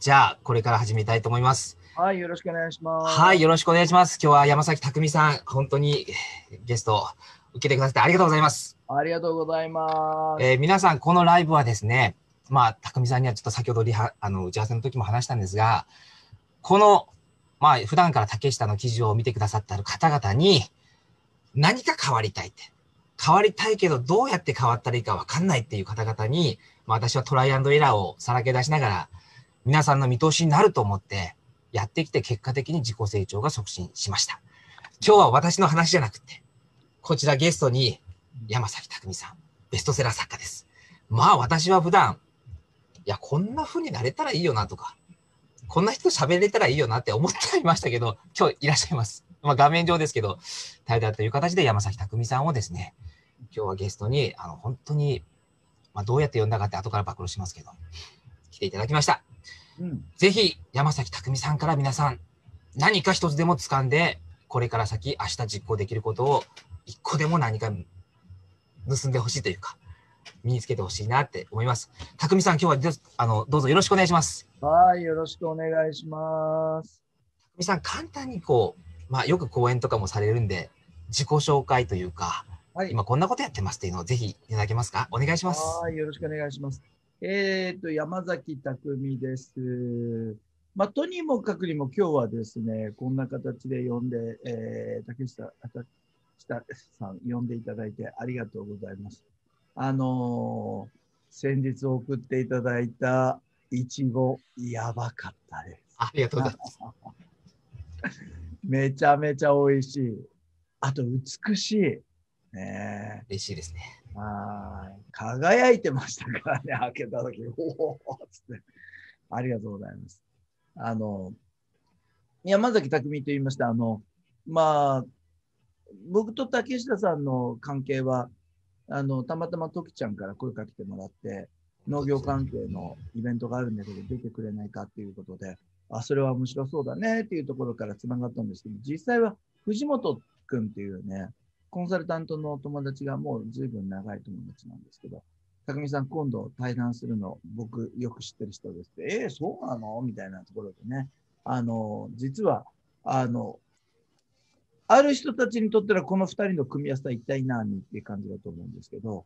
じゃあ、これから始めたいと思います。 はい、よろしくお願いしはい、 ます。 よろしくお願いします。今日は山崎匠さん、本当にゲスト受けてくださってありがとうございます。 ありがとうございます。 皆さん、このライブはですね、匠さんにはちょっと先ほど打ち合わせの時も話したんですが、この、普段から竹下の記事を見てくださっている方々に、何か変わりたいって。変わりたいけど、どうやって変わったらいいかわかんないっていう方々に、私はトライアンドエラーをさらけ出しながら、皆さんの見通しになると思って、やってきて結果的に自己成長が促進しました。今日は私の話じゃなくて、こちらゲストに山崎匠さん、ベストセラー作家です。私は普段、いや、こんな風になれたらいいよなとか、こんな人と喋れたらいいよなって思っていましたけど、今日いらっしゃいます。画面上ですけど、対談という形で山崎匠さんをですね、今日はゲストに、本当に、どうやって呼んだかって後から暴露しますけど、来ていただきました。ぜひ、山崎匠さんから皆さん、何か一つでも掴んで、これから先、明日実行できることを、一個でも何か盗んでほしいというか、身につけてほしいなって思います。匠さん、今日はどうぞよろしくお願いします。 はい、よろしくお願いします。 匠さん、簡単によく講演とかもされるんで、自己紹介というか、はい、今こんなことやってますっていうのをぜひいただけますか？お願いします。 はい、よろしくお願いします。山崎匠です。とにもかくにも今日はですね、こんな形で呼んで、竹下さん呼んでいただいてありがとうございます。先日送っていただいたいちご、やばかったです。 ありがとうございます。 めちゃめちゃ美味しい。あと、美しい。 ね、嬉しいですね。 輝いてましたからね、開けたとき、おおっつって。ありがとうございます。山崎匠と言いました。僕と竹下さんの関係は、たまたま時ちゃんから声かけてもらって、農業関係のイベントがあるんだけど、出てくれないかっていうことで、それは面白そうだねっていうところからつながったんですけど、実際は藤本くんっていうね、コンサルタントの友達がもう随分長い友達なんですけど、匠さん今度対談するの僕よく知ってる人ですって、そうなのみたいなところでね、実は、ある人たちにとってはこの2人の組み合わせは一体何っていう感じだと思うんですけど、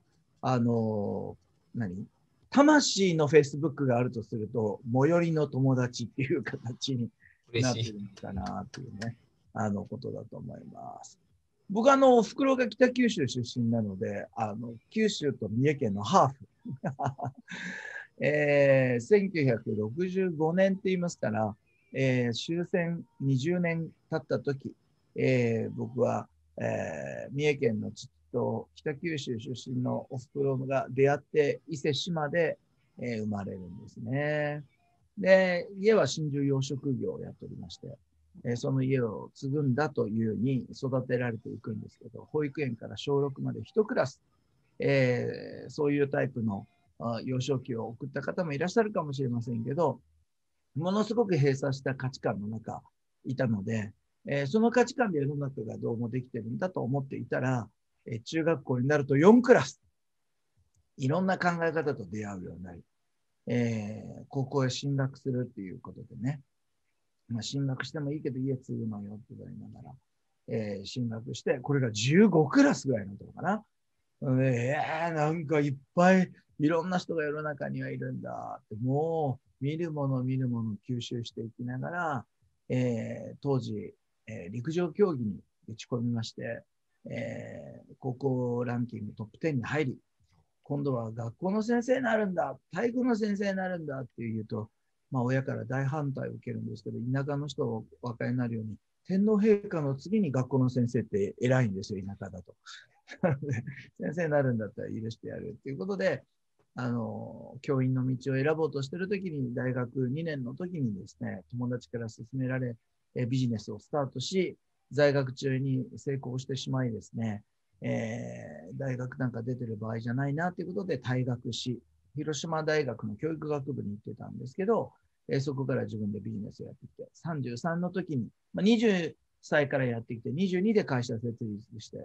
魂のフェイスブックがあるとすると、最寄りの友達っていう形になってるのかなっていうね、ことだと思います。僕お袋が北九州出身なので、九州と三重県のハーフ。1965年って言いますから、終戦20年経った時、僕は、三重県の父と北九州出身のお袋が出会って伊勢志摩で、生まれるんですね。で、家は真珠養殖業をやっておりまして、その家を継ぐんだというに育てられていくんですけど、保育園から小6まで1クラス、そういうタイプの幼少期を送った方もいらっしゃるかもしれませんけど、ものすごく閉鎖した価値観の中いたので、その価値観で世の中がどうもできてるんだと思っていたら、中学校になると4クラス、いろんな考え方と出会うようになり、高校へ進学するっていうことでね、進学してもいいけど家継ぐのよって言われながら、進学して、これが15クラスぐらいのとこかな。なんかいっぱいいろんな人が世の中にはいるんだって、もう見るもの吸収していきながら、当時、陸上競技に打ち込みまして、高校ランキングトップ10に入り、今度は学校の先生になるんだ、体育の先生になるんだって言うと、親から大反対を受けるんですけど、田舎の人をお分かりになるように、天皇陛下の次に学校の先生って偉いんですよ、田舎だと。先生になるんだったら許してやるっていうことで、教員の道を選ぼうとしているときに、大学2年の時にですね、友達から勧められ、ビジネスをスタートし、在学中に成功してしまいですね、大学なんか出てる場合じゃないなということで退学し、広島大学の教育学部に行ってたんですけど、そこから自分でビジネスをやってきて、33の時に、20歳からやってきて、22で会社設立して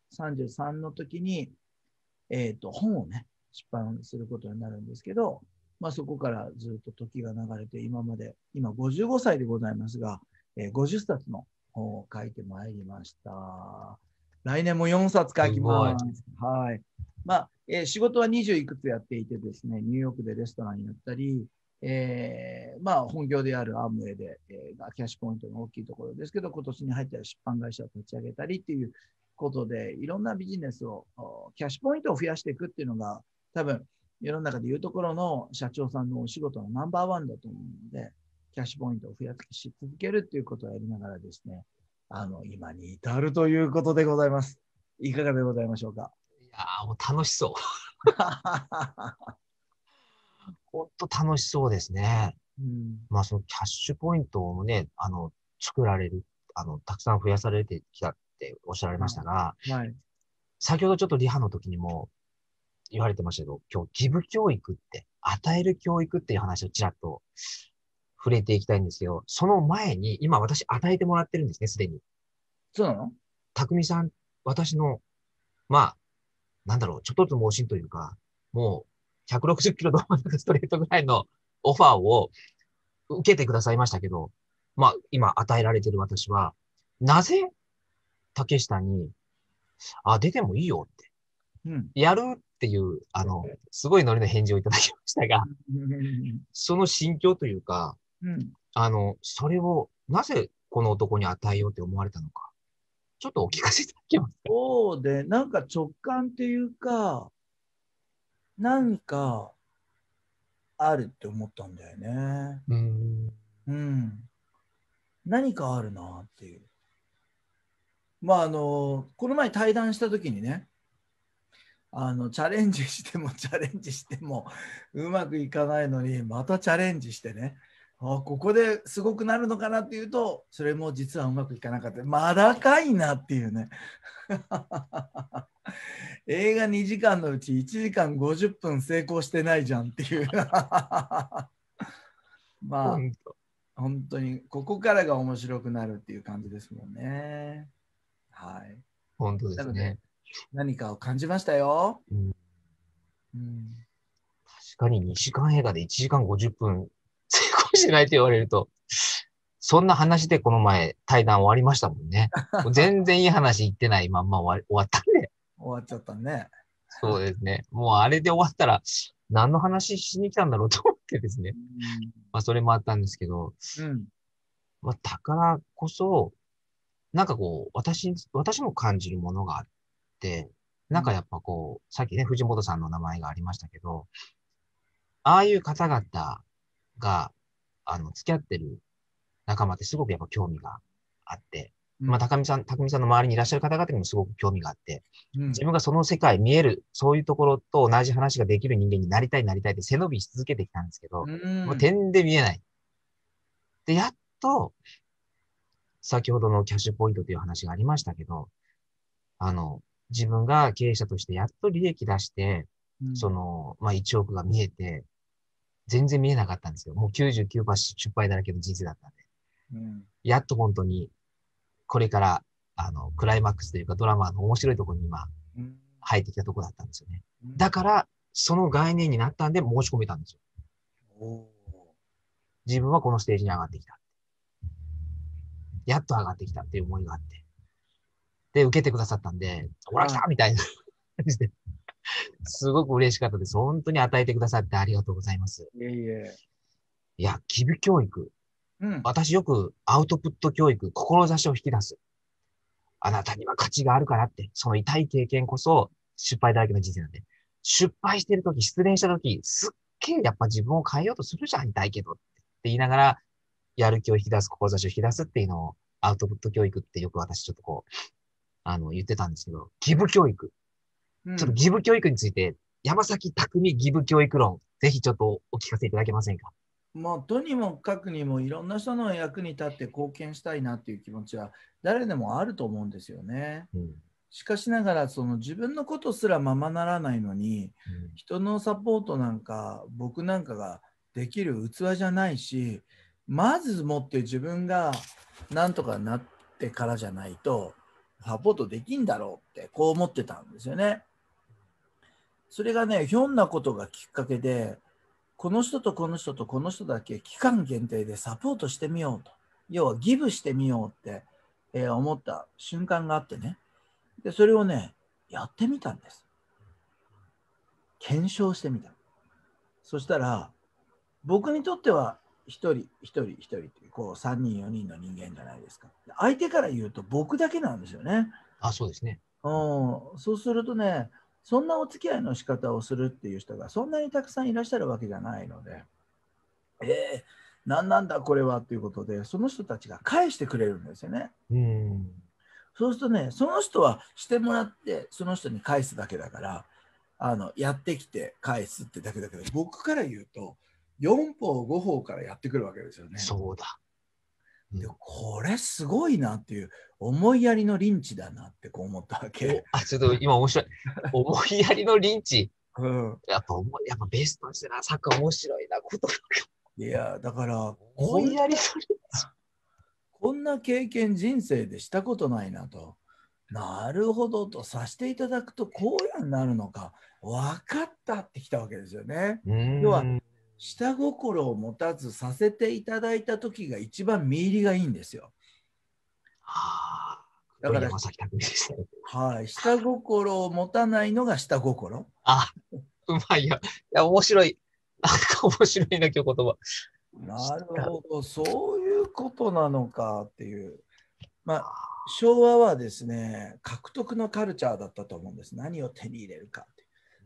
、33の時に、本をね、出版することになるんですけど、 そこからずっと時が流れて、今55歳でございますが、50冊の本を書いてまいりました。来年も4冊書きます。はい。仕事は20いくつやっていてですね、ニューヨークでレストランやったり、本業であるアームウェイで、キャッシュポイントの大きいところですけど、今年に入ったら出版会社を立ち上げたりっていうことで、いろんなビジネスを、キャッシュポイントを増やしていくっていうのが、多分、世の中でいうところの社長さんのお仕事のナンバーワンだと思うので、キャッシュポイントを増やし続けるっていうことをやりながらですね、今に至るということでございます。いかがでございましょうか。 いやー、もう楽しそう。本当楽しそうですね。そのキャッシュポイントをね、作られる、たくさん増やされてきたっておっしゃられましたが、 はい。 先ほどちょっとリハの時にも言われてましたけど、今日義務教育って、与える教育っていう話をちらっと触れていきたいんですけど、その前に、今私与えてもらってるんですね、すでに。 そうなの？ 匠さん、私の、ちょっとずつ盲信というか、もう、160キロのストレートぐらいのオファーを受けてくださいましたけど、今与えられてる私は、なぜ、竹下に、出てもいいよって、やるっていう、すごいノリの返事をいただきましたが、その心境というか、それを、なぜこの男に与えようって思われたのか、ちょっとお聞かせいただけますか？ そうで、なんか直感っていうか、何かあるって思ったんだよね。何かあるなっていう。この前対談した時にね、チャレンジしてもチャレンジしてもうまくいかないのに、またチャレンジしてね、ここですごくなるのかなっていうと、それも実はうまくいかなかった。まだかいなっていうね。映画2時間のうち1時間50分成功してないじゃんっていう。本当にここからが面白くなるっていう感じですもんね。はい。 本当ですね。 何かを感じましたよ。 確かに2時間映画で1時間50分成功してないと言われると、そんな話でこの前対談終わりましたもんね。全然いい話言ってないまんま終わったんで。 終わっちゃったね。 そうですね。もうあれで終わったら何の話しに来たんだろうと思ってですね。それもあったんですけど、だからこそ、私も感じるものがあって、やっぱさっきね、藤本さんの名前がありましたけど、ああいう方々が、付き合ってる仲間ってすごくやっぱ興味があって、匠さんの周りにいらっしゃる方々にもすごく興味があって、自分がその世界見える、そういうところと同じ話ができる人間になりたいって背伸びし続けてきたんですけど、もう点で見えない。で、やっと、先ほどのキャッシュポイントという話がありましたけど、自分が経営者としてやっと利益出して、1億が見えて、全然見えなかったんですよ。もう99%失敗だらけの人生だったんで。やっと本当に、これから、クライマックスというかドラマの面白いところに今、入ってきたところだったんですよね。だから、その概念になったんで申し込めたんですよ。自分はこのステージに上がってきた。やっと上がってきたっていう思いがあって。で、受けてくださったんで、ほら来たみたいな感じで。すごく嬉しかったです。本当に与えてくださってありがとうございます。いや、義務教育。私よくアウトプット教育、志を引き出す。あなたには価値があるからって、その痛い経験こそ失敗だらけの人生なんで。失敗してるとき、失恋したとき、すっげえやっぱ自分を変えようとするじゃん、痛いけどって言いながら、やる気を引き出す、志を引き出すっていうのを、アウトプット教育ってよく私ちょっと言ってたんですけど、義務教育。ちょっと義務教育について、山崎匠義務教育論、ぜひちょっとお聞かせいただけませんか？ とにもかくにもいろんな人の役に立って貢献したいなっていう気持ちは誰でもあると思うんですよね。しかしながら自分のことすらままならないのに、人のサポートなんか僕なんかができる器じゃないし、まずもって自分がなんとかなってからじゃないとサポートできんだろうってこう思ってたんですよね。それがね、ひょんなことがきっかけでこの人とこの人とこの人だけ期間限定でサポートしてみようと。要はギブしてみようって、思った瞬間があってね。で、それをね、やってみたんです。検証してみた。そしたら、僕にとっては一人一人一人っていうこう3人4人の人間じゃないですか。相手から言うと僕だけなんですよね。 あ、そうですね。 そうするとね、そんなお付き合いの仕方をするっていう人がそんなにたくさんいらっしゃるわけじゃないので、何なんだこれはっていうことで、その人たちが返してくれるんですよね。そうするとね、その人はしてもらって、その人に返すだけだから、やってきて返すってだけだけど、僕から言うと、4方5方からやってくるわけですよね。 そうだ。 でこれすごいなっていう、思いやりのリンチだなってこう思ったわけ。 ちょっと今面白い。思いやりのリンチ。 やっぱベストですな、サッカー面白いな、こと。 いや、だから、 思いやりのリンチ。 こんな経験人生でしたことないなと。なるほどとさせていただくとこうやになるのか分かったってきたわけですよね。要は下心を持たずさせていただいた時が一番見入りがいいんですよ。 だから山崎匠ですね。 はい、下心を持たないのが下心。 うまいや。いや、面白い。なんか面白いな、今日言葉。 なるほど、そういうことなのかっていう。昭和はですね、獲得のカルチャーだったと思うんです。何を手に入れるかって。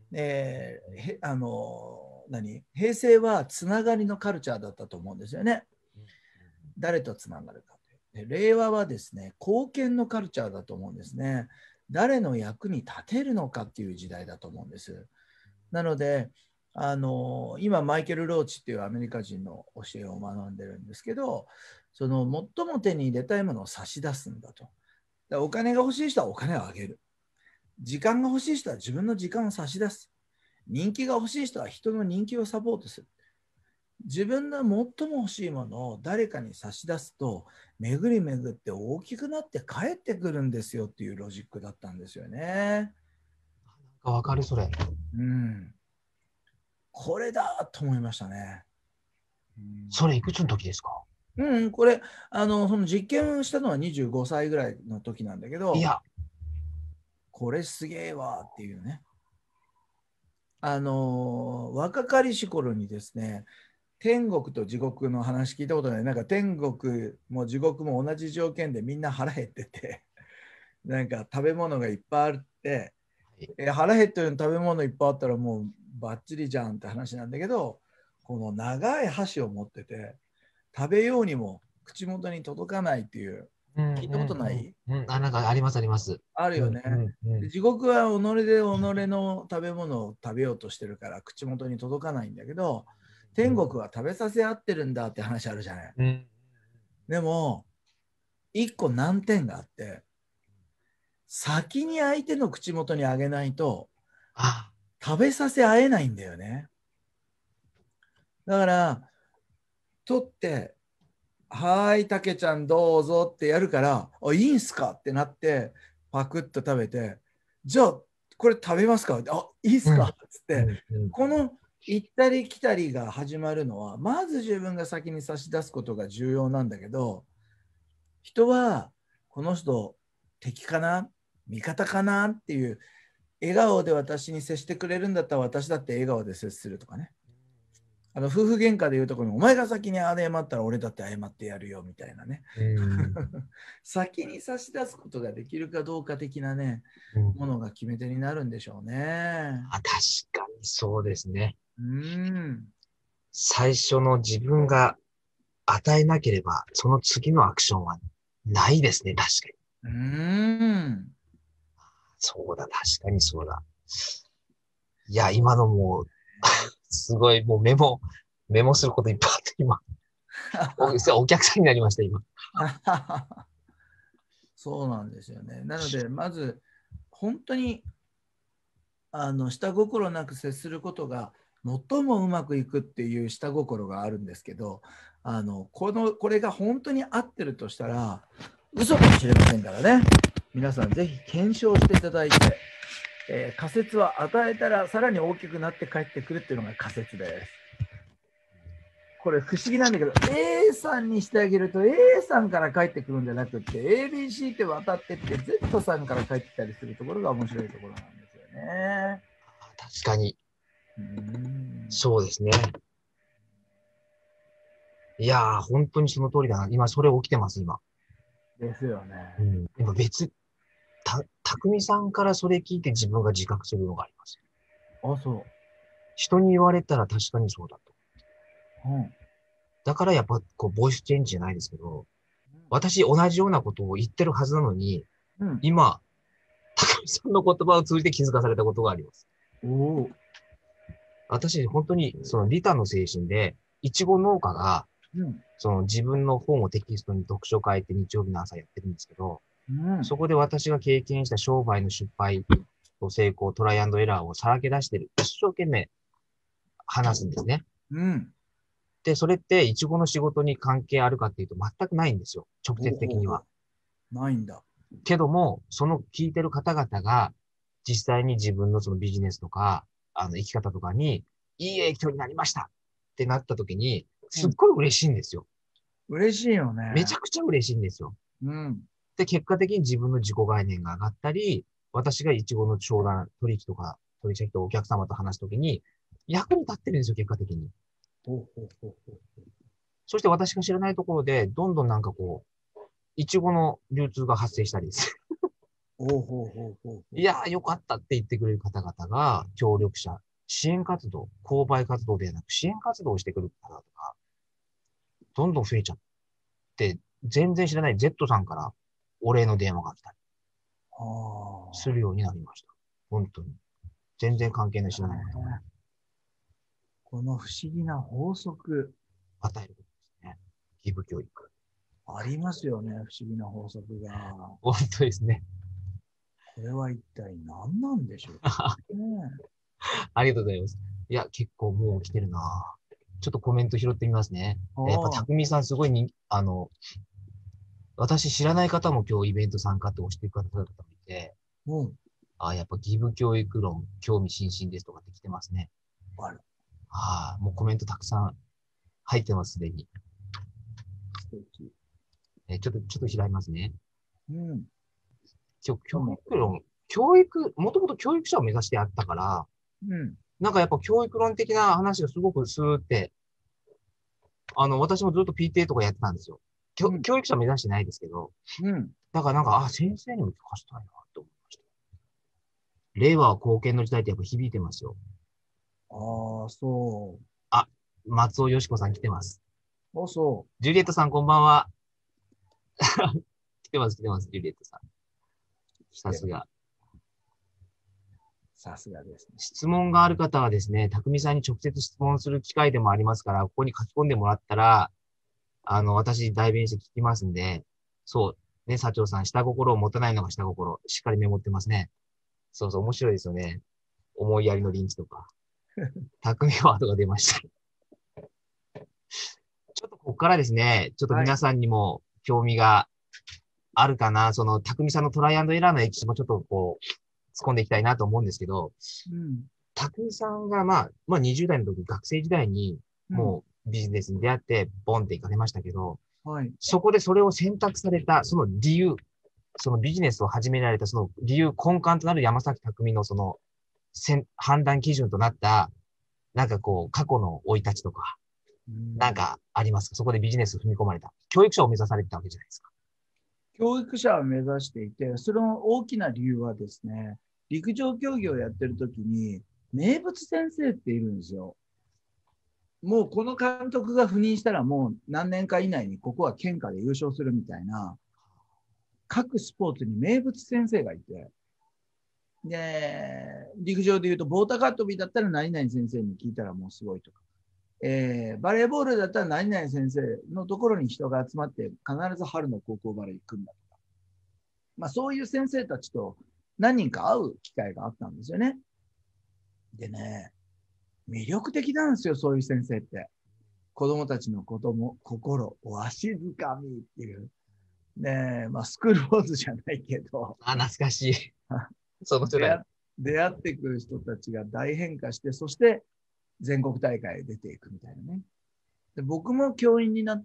平成はつながりのカルチャーだったと思うんですよね。誰とつながるかで。令和はですね、貢献のカルチャーだと思うんですね。誰の役に立てるのかっていう時代だと思うんです。なので、今マイケル・ローチっていうアメリカ人の教えを学んでるんですけど、その最も手に入れたいものを差し出すんだと。お金が欲しい人はお金をあげる。時間が欲しい人は自分の時間を差し出す。人気が欲しい人は人の人気をサポートする。自分の最も欲しいものを誰かに差し出すと、巡り巡って大きくなって帰ってくるんですよっていうロジックだったんですよね。 わかる、それ。 これだと思いましたね。 それいくつの時ですか？ これその実験をしたのは25歳ぐらいの時なんだけど、これすげえわっていうね。若かりし頃にですね、天国と地獄の話聞いたことない。なんか天国も地獄も同じ条件でみんな腹減ってて、なんか食べ物がいっぱいあって、腹減ってるの食べ物いっぱいあったらもうバッチリじゃんって話なんだけど、この長い箸を持ってて食べようにも口元に届かないっていう、聞いたことない？ なんかありますあります。 あるよね。地獄は己で己の食べ物を食べようとしてるから口元に届かないんだけど、天国は食べさせ合ってるんだって話あるじゃない。でも一個難点があって、先に相手の口元にあげないと食べさせ合えないんだよね。だから取って「はい、たけちゃんどうぞ」ってやるから「いいんすか?」ってなってパクッと食べて「じゃあこれ食べますか?」あ、いいっすか?」っつって、この行ったり来たりが始まるのはまず自分が先に差し出すことが重要なんだけど、人はこの人敵かな味方かなっていう、笑顔で私に接してくれるんだったら私だって笑顔で接するとかね。夫婦喧嘩でいうところにお前が先に謝ったら俺だって謝ってやるよみたいなね。先に差し出すことができるかどうか的なね、ものが決め手になるんでしょうね。 確かにそうですね。最初の自分が与えなければその次のアクションはないですね、確かに。そうだ、確かにそうだ。いや、今のもうすごい、もうメモすることいっぱいあって今お客さんになりました今そうなんですよね。なのでまず本当に下心なく接することが最もうまくいくっていう下心があるんですけど、これが本当に合ってるとしたら嘘かもしれませんからね。皆さんぜひ検証していただいて、仮説は与えたらさらに大きくなって帰ってくるっていうのが仮説です。 これ不思議なんだけど、A さんにしてあげると A さんから帰ってくるんじゃなくて、ABC って渡ってって Z さんから帰ってきたりするところが面白いところなんですよね。 確かに。 うんそうですね。いやー、本当にその通りだな。今、それ起きてます、今。 ですよね。 今別、匠さんからそれ聞いて自分が自覚するのがあります。 あ、そう。 人に言われたら確かにそうだと。 うんだからやっぱ、こう、ボイスチェンジじゃないですけど、私同じようなことを言ってるはずなのに、 うん、 今、匠さんの言葉を通じて気づかされたことがあります。 おお。 私、本当に、その利他の精神で、いちご農家が、 うんその自分の本をテキストに読書会って日曜日の朝やってるんですけど、 うんそこで私が経験した商売の失敗と成功、トライアンドエラーをさらけ出してる。一生懸命話すんですね。 うんで、それってイチゴの仕事に関係あるかっていうと全くないんですよ。直接的には。 ないんだ。 けども、その聞いてる方々が実際に自分のそのビジネスとか、生き方とかにいい影響になりましたってなった時に、すっごい嬉しいんですよ。 嬉しいよね。 めちゃくちゃ嬉しいんですよ。 うん。 で、結果的に自分の自己概念が上がったり、私がイチゴの商談、取引とか、取引先とお客様と話すときに、役に立ってるんですよ、結果的に。 ほうほうほうほう。 そして私が知らないところで、どんどんなんかこう、イチゴの流通が発生したりです。 ほうほうほうほう。 いやー、よかったって言ってくれる方々が、協力者、支援活動、購買活動ではなく支援活動をしてくれる方々が、どんどん増えちゃって、全然知らない Z さんからお礼の電話が来たりあするようになりました。本当に。全然関係ない知らないことをこの不思議な法則、 与えることですね。義務教育。 ありますよね、不思議な法則が。 本当ですね。 これは一体何なんでしょうかね。 ありがとうございます。いや、結構もう来てるな。ちょっとコメント拾ってみますね。やっぱ、 ああ、 匠さんすごいに、私知らない方も今日イベント参加って押してくださる方もいて、 うん。 やっぱ義務教育論、興味津々ですとかって来てますね。 ある。 もうコメントたくさん入ってます、すでに。 素敵。 ちょっと開きますね。 うん。 教育論、教育、もともと教育者を目指してあったから、 うん。 なんかやっぱ教育論的な話がすごくスーって、私もずっと PTA とかやってたんですよ。 うん教育者目指してないですけど、 うん。 だからなんか、先生にも聞かせたいなって思いました。令和は貢献の時代ってやっぱ響いてますよ。 ああ、そあ、松尾よしこさん来てます。 う。あ、そジュリエットさんこんばんは。来てます、来てます、ジュリエットさん。さすが。 さすがですね。 質問がある方はですね、匠さんに直接質問する機会でもありますから、ここに書き込んでもらったら、私代弁して聞きますんで、そう、ね、社長さん、下心を持たないのが下心。しっかりメモってますね。そうそう、面白いですよね。思いやりのリンチとか。匠ワードが出ました。ちょっとここからですね、ちょっとはい。 皆さんにも興味があるかな、その、匠さんのトライアンドエラーの歴史もちょっとこう、突っ込んでいきたいなと思うんですけど、 うん。 匠さんがまあ20代の時、学生時代にうん。 もうビジネスに出会って、ボンって行かれましたけど、 はい。 そこでそれを選択された、その理由、そのビジネスを始められたその理由、根幹となる山崎匠のその判断基準となった、なんかこう、過去の生い立ちとか、なんかありますか？そこでビジネスを踏み込まれた。教育者を目指されてたわけじゃないですか。 教育者を目指していて、その大きな理由はですね、陸上競技をやってる時に、名物先生っているんですよ。もうこの監督が赴任したらもう何年か以内にここは県下で優勝するみたいな、各スポーツに名物先生がいて、で、陸上でいうと棒高跳びだったら何々先生に聞いたらもうすごいとか、バレーボールだったら何々先生のところに人が集まって必ず春の高校バレー行くんだとか、まあそういう先生たちと何人か会う機会があったんですよね。でね、魅力的なんですよ、そういう先生って。子供たちの心、わしづかみっていう。ね、まあスクールウォーズじゃないけど、 懐かしい。その世代。 出会ってくる人たちが大変化して、そして全国大会へ出ていくみたいなね。 で、僕も教員になって、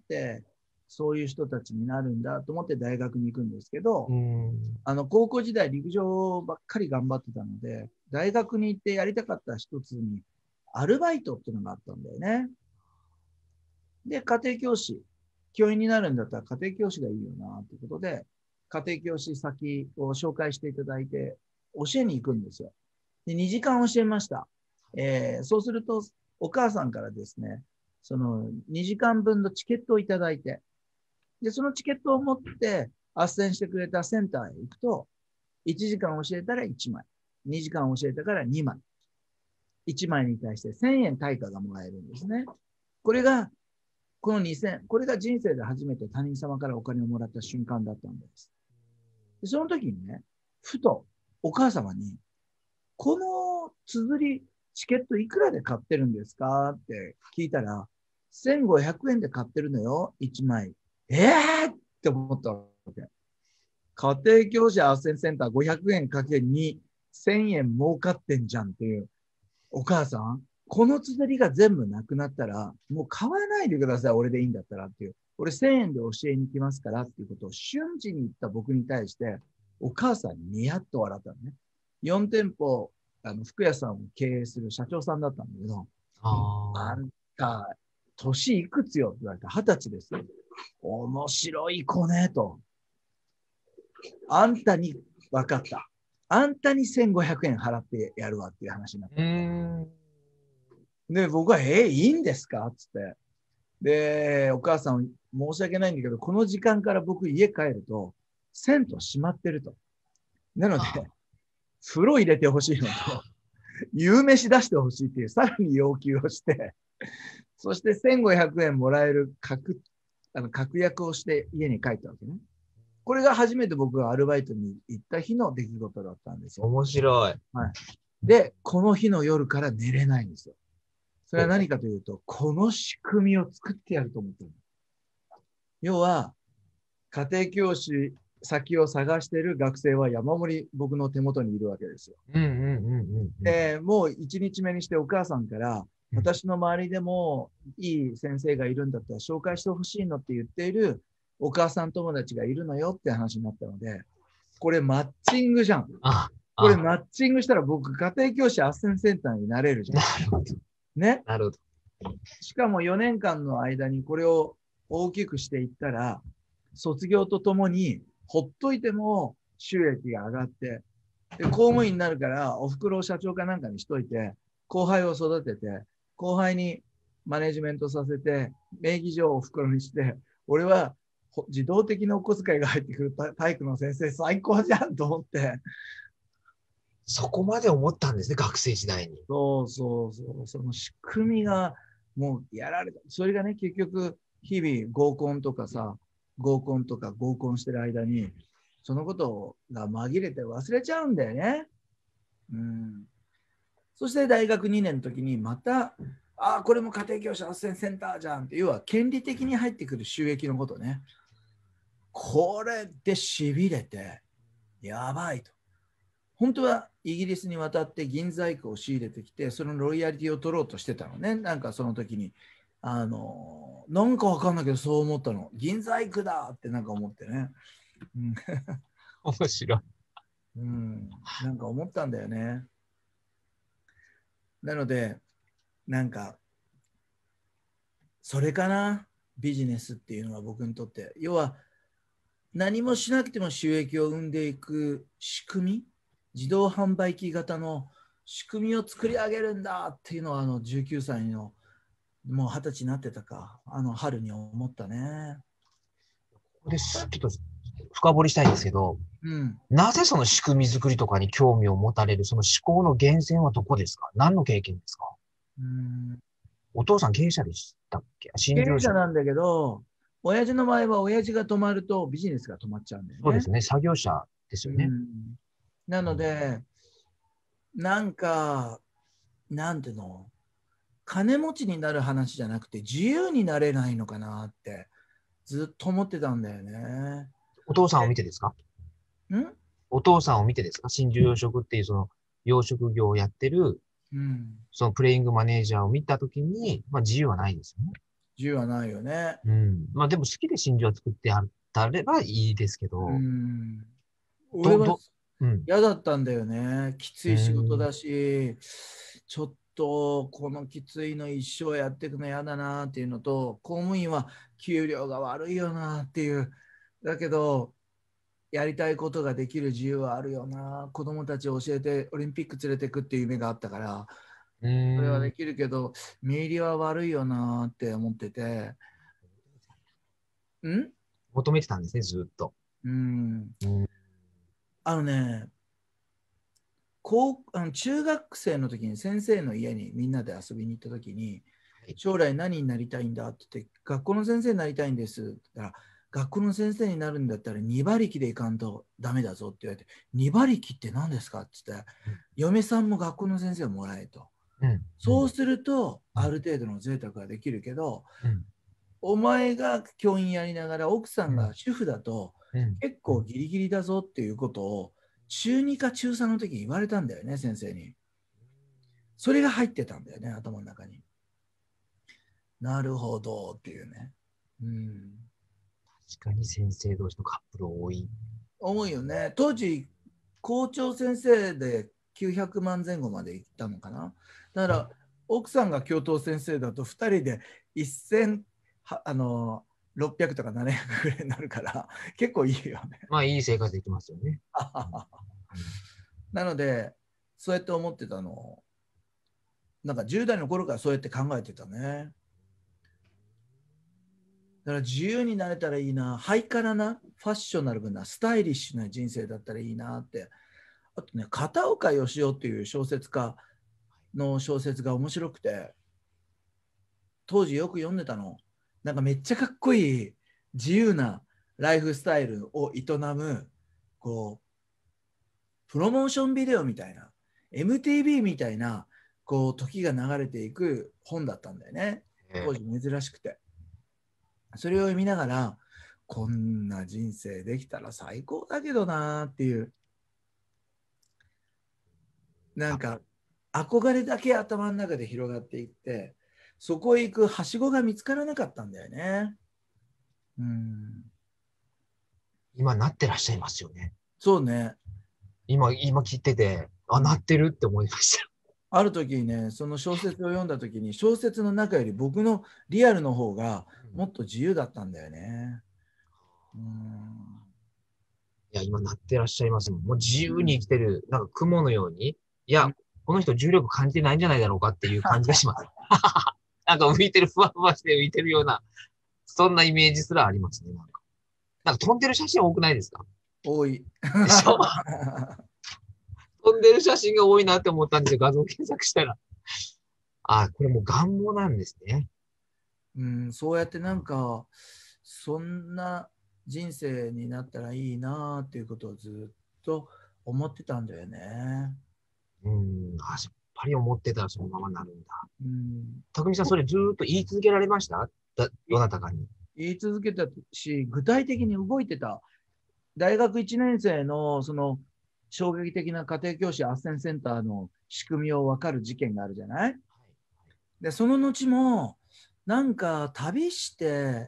そういう人たちになるんだと思って大学に行くんですけど、高校時代陸上ばっかり頑張ってたので、大学に行ってやりたかった一つに、アルバイトっていうのがあったんだよね。で、家庭教師、教員になるんだったら家庭教師がいいよな、ということで、家庭教師先を紹介していただいて、教えに行くんですよ。で、2時間教えました。そうすると、お母さんからですね、その2時間分のチケットをいただいて、で、そのチケットを持って斡旋してくれたセンターへ行くと、1時間教えたら1枚、2時間教えたから2枚、1枚に対して1000円対価がもらえるんですね。これが、この2000、これが人生で初めて他人様からお金をもらった瞬間だったんです。でその時にね、ふとお母様に、この綴り、チケットいくらで買ってるんですかって聞いたら、1500円で買ってるのよ、1枚。って思ったわけ。家庭教師斡旋センター500円かけ2、1000円儲かってんじゃんっていう。お母さん、この綴りが全部なくなったら、もう買わないでください、俺でいいんだったらっていう。俺1000円で教えに来ますからっていうことを瞬時に言った僕に対して、お母さんにニヤッと笑ったのね。4店舗、服屋さんを経営する社長さんだったんだけど、あんた、年いくつよって言われた。20歳ですよ。面白い子ね、と。あんたに分かった。あんたに1500円払ってやるわっていう話になった。で、僕は、いいんですかつって。で、お母さん、申し訳ないんだけど、この時間から僕家帰ると、銭湯閉まってると。なので、風呂入れてほしいのと、夕飯出してほしいっていう、さらに要求をして、そして1500円もらえる確約をして家に帰ったわけね。これが初めて僕がアルバイトに行った日の出来事だったんですよ。 面白い。 はい。で、この日の夜から寝れないんですよ。それは何かというと、この仕組みを作ってやると思ってる。要は、家庭教師先を探している学生は山盛り僕の手元にいるわけですよ。もう1日目にしてお母さんから、私の周りでもいい先生がいるんだったら紹介してほしいのって言っているお母さん友達がいるのよって話になったので、これマッチングじゃん。これマッチングしたら僕家庭教師斡旋センターになれるじゃん。 なるほど。 ね。 なるほど。 しかも4年間の間にこれを大きくしていったら、卒業とともにほっといても収益が上がって、で公務員になるからお袋を社長かなんかにしといて、後輩を育てて、後輩にマネジメントさせて、名義上をお袋にして、俺は自動的なお小遣いが入ってくる体育の先生最高じゃんと思って。 そこまで思ったんですね、学生時代に。 そう。その仕組みがもうやられた。それがね、結局、日々合コンとか合コンしてる間に、そのことが紛れて忘れちゃうんだよね。そして大学2年の時にまた、これも家庭教師斡旋センターじゃんって、要は権利的に入ってくる収益のことね。これで痺れて、やばいと。本当はイギリスに渡って銀細工を仕入れてきて、そのロイヤリティを取ろうとしてたのね。なんかその時に、なんかわかんないけどそう思ったの。銀細工だってなんか思ってね。 面白い。 なんか思ったんだよね。なので、なんか、それかな、ビジネスっていうのは僕にとって。要は、何もしなくても収益を生んでいく仕組み、自動販売機型の仕組みを作り上げるんだっていうのは、19歳の、もう20歳になってたか、春に思ったね。 ここですちょっと深掘りしたいんですけど、なぜその仕組み作りとかに興味を持たれる、その思考の源泉はどこですか？何の経験ですか？お父さん経営者でしたっけ？ 経営者なんだけど、親父の場合は親父が止まるとビジネスが止まっちゃうんだよね。 そうですね。作業者ですよね。 なので、なんか、なんていうの、金持ちになる話じゃなくて自由になれないのかなってずっと思ってたんだよね。 お父さんを見てですか？お父さんを見てですか？真珠養殖っていうその養殖業をやってる、そのプレイングマネージャーを見たときに、自由はないですよね。 自由はないよね。 うん。まあでも好きで真珠は作ってあったればいいですけうど、 ん。俺ど、 はど、うん。 嫌だったんだよね。きつうい仕事ん。 だし、ちょっとこのきついの一生やっていくの嫌だなっていうのと、公務員は給料が悪いよなっていう。だけど、やりたいことができる自由はあるよな。子供たちを教えてオリンピック連れていくっていう夢があったから、 うそれはん。 できるけど、見入りは悪いよなって思ってて。ん求めてたんですね、ずっと。 うん。 うん。 あのね、中学生の時に先生の家にみんなで遊びに行った時に、 はい。 将来何になりたいんだって言って、学校の先生になりたいんですって言ったら、学校の先生になるんだったら2馬力でいかんとダメだぞって言われて、2馬力って何ですかって言って、 うん。 嫁さんも学校の先生をもらえと。 うん。うん。 そうすると、 うん。 ある程度の贅沢ができるけど、 うん。 お前が教員やりながら奥さんうん。 が主婦だとうん。 結構ギリギリだぞっていうことを中2か中3の時に言われたんだよね、先生に。それが入ってたんだよね、頭の中に。なるほどっていうね。うん。 確かに先生同士のカップル多い。 思うよね。当時、校長先生で900万前後まで行ったのかな。だかはい。 ら、奥さんが教頭先生だと2人で1000、600とか700ぐらいになるから、結構いいよね。 まあ、いい生活できますよね。うん。うん。 なので、そうやって思ってたの、なんか10代の頃からそうやって考えてたね。だから自由になれたらいいな、ハイカラな、ファッショナルな、スタイリッシュな人生だったらいいなって。あとね、片岡義雄っていう小説家の小説が面白くて、当時よく読んでたの。なんかめっちゃかっこいい、自由なライフスタイルを営む、こう、プロモーションビデオみたいな、MTV みたいな、こう、時が流れていく本だったんだよね。当時珍しくて。それを読みながら、こんな人生できたら最高だけどなーっていう、なんあ、 か、憧れだけ頭の中で広がっていって、そこへ行くはしごが見つからなかったんだよね。うん。 今なってらっしゃいますよね。 そうね。 今聞いてて、あ、 うん。 なってるって思いました。 ある時にね、その小説を読んだ時に、小説の中より僕のリアルの方がうん。 もっと自由だったんだよね。うん。 いや、今なってらっしゃいますもん。もう自由にうん。 生きてる、なんか雲のように。いや、 うん。 この人重力感じてないんじゃないだろうかっていう感じがします。なんか浮いてる、ふわふわして浮いてるような、そんなイメージすらありますね。なんか飛んでる写真多くないですか？ 多い。 でしょ？飛んでる写真が多いなって思ったんですよ。画像検索したら。あ、これもう願望なんですね。 うん、そうやってなんか、そんな人生になったらいいなっていうことをずっと思ってたんだよね。 うん、あ、やっぱり思ってたらそのままなるんだ。 うん、 匠さん、それずーっと言い続けられました？どなたかに。 言い続けたし、具体的に動いてた。大学1年生のその衝撃的な家庭教師斡旋センターの仕組みを分かる事件があるじゃない。で、その後も、なんか旅して、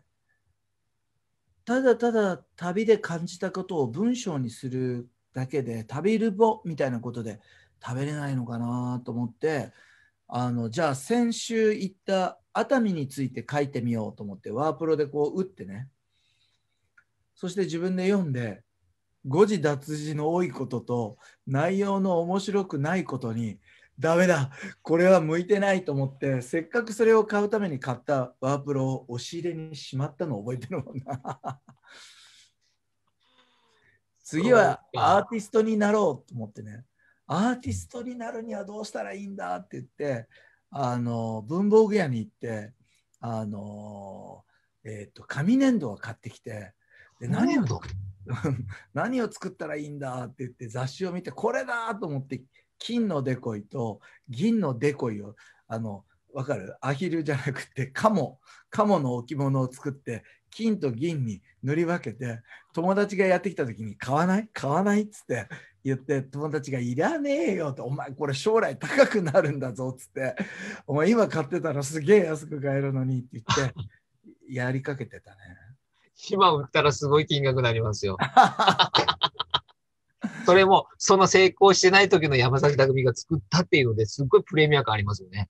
ただただ旅で感じたことを文章にするだけで、旅ルポみたいなことで食べれないのかなと思って、じゃあ先週行った熱海について書いてみようと思って、ワープロでこう打ってね、そして自分で読んで、誤字脱字の多いことと内容の面白くないことに、ダメだ、これは向いてないと思って、せっかくそれを買うために買ったワープロを押し入れにしまったのを覚えてるもんな。次そうはアーか。 ティストになろうと思ってね、アーティストになるにはどうしたらいいんだって言って、文房具屋に行って、あの紙粘土を買ってきて、で何を粘土。 何を作ったらいいんだって言って雑誌を見て、これだと思って、金のデコイと銀のデコイを、わかる、アヒルじゃなくてカモの置物を作って、金と銀に塗り分けて、友達がやってきた時に買わない買わないっつって言って、友達がいらねえよと、お前これ将来高くなるんだぞっつって、お前今買ってたらすげえ安く買えるのにって言って、 やりかけてたね。 今売ったらすごい金額になりますよ。それも、その成功してない時の山崎匠が作ったっていうので、すっごいプレミア感ありますよね。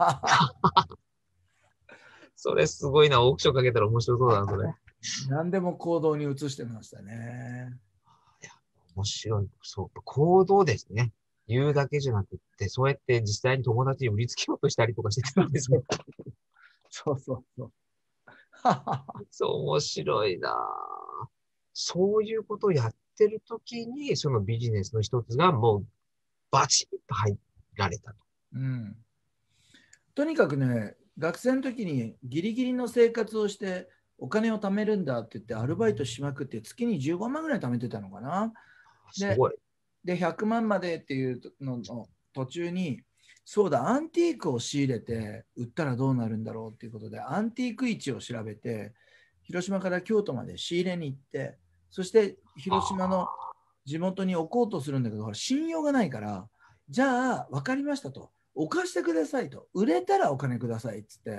それすごいな。オークションかけたら面白そうだな、それ。 何でも行動に移してましたね。 面白い。そう。行動ですね。言うだけじゃなくって、そうやって実際に友達に売りつけようとしたりとかしてたんですね。 そうそうそう。 そう、面白いな。そういうことをやってる時に、そのビジネスの一つがもうバチッと入られたと。 うん、とにかくね、学生の時にギリギリの生活をしてお金を貯めるんだって言ってアルバイトしまくって月に15万ぐらい貯めてたのかな。で、 すごい。 100万までっていうのの途中に、そうだ、アンティークを仕入れて売ったらどうなるんだろうっていうことで、アンティーク市を調べて、広島から京都まで仕入れに行って、そして広島の地元に置こうとするんだけど、ほら信用がないから、じゃあ分かりましたと、置かしてくださいと、売れたらお金くださいっつって、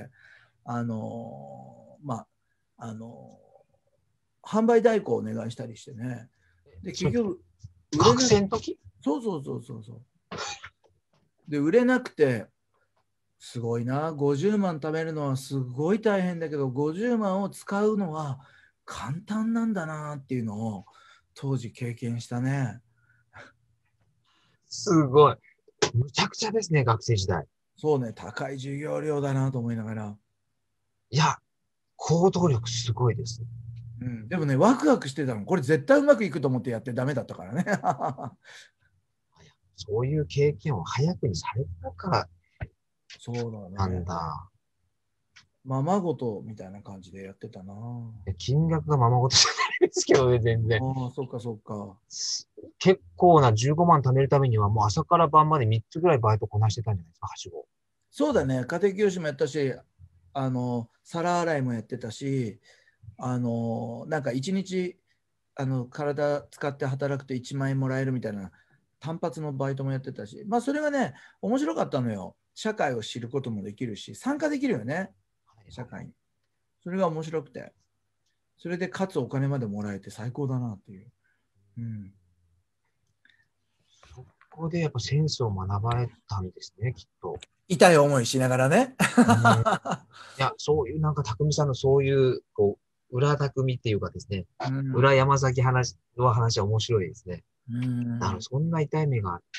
まあ、販売代行をお願いしたりしてね。で、結局、 学生の時？ そうそうそうそうそう。で、売れなくて、すごいな、50万貯めるのはすごい大変だけど、50万を使うのは簡単なんだなっていうのを当時経験したね。 すごい。むちゃくちゃですね、学生時代。 そうね、高い授業料だなと思いながら。 いや、行動力すごいです。 うん、でもね、ワクワクしてたの。これ絶対うまくいくと思ってやってダメだったからね。 そういう経験を早くにされたからそうだね。 なんだ。 ままごとみたいな感じでやってたな。 金額がままごとじゃないですけどね、全然。 ああ、そっかそっか。 結構な15万貯めるためにはもう朝から晩まで3つぐらいバイトこなしてたんじゃないですか、はしご。 そうだね、家庭教師もやったし、皿洗いもやってたし、なんか一日、体使って働くと1万円もらえるみたいな単発のバイトもやってたし、まあそれがね、面白かったのよ。社会を知ることもできるし、参加できるよね、社会に。それが面白くて。それでかつお金までもらえて最高だなっていう。うん、 そこでやっぱセンスを学ばれたんですね、きっと。 痛い思いしながらね。 いや、そういうなんか匠さんのそういう、こう、裏匠っていうかですね、 うん、 裏山崎の話は面白いですね。 うん、 なるほど、そんな痛い目があって、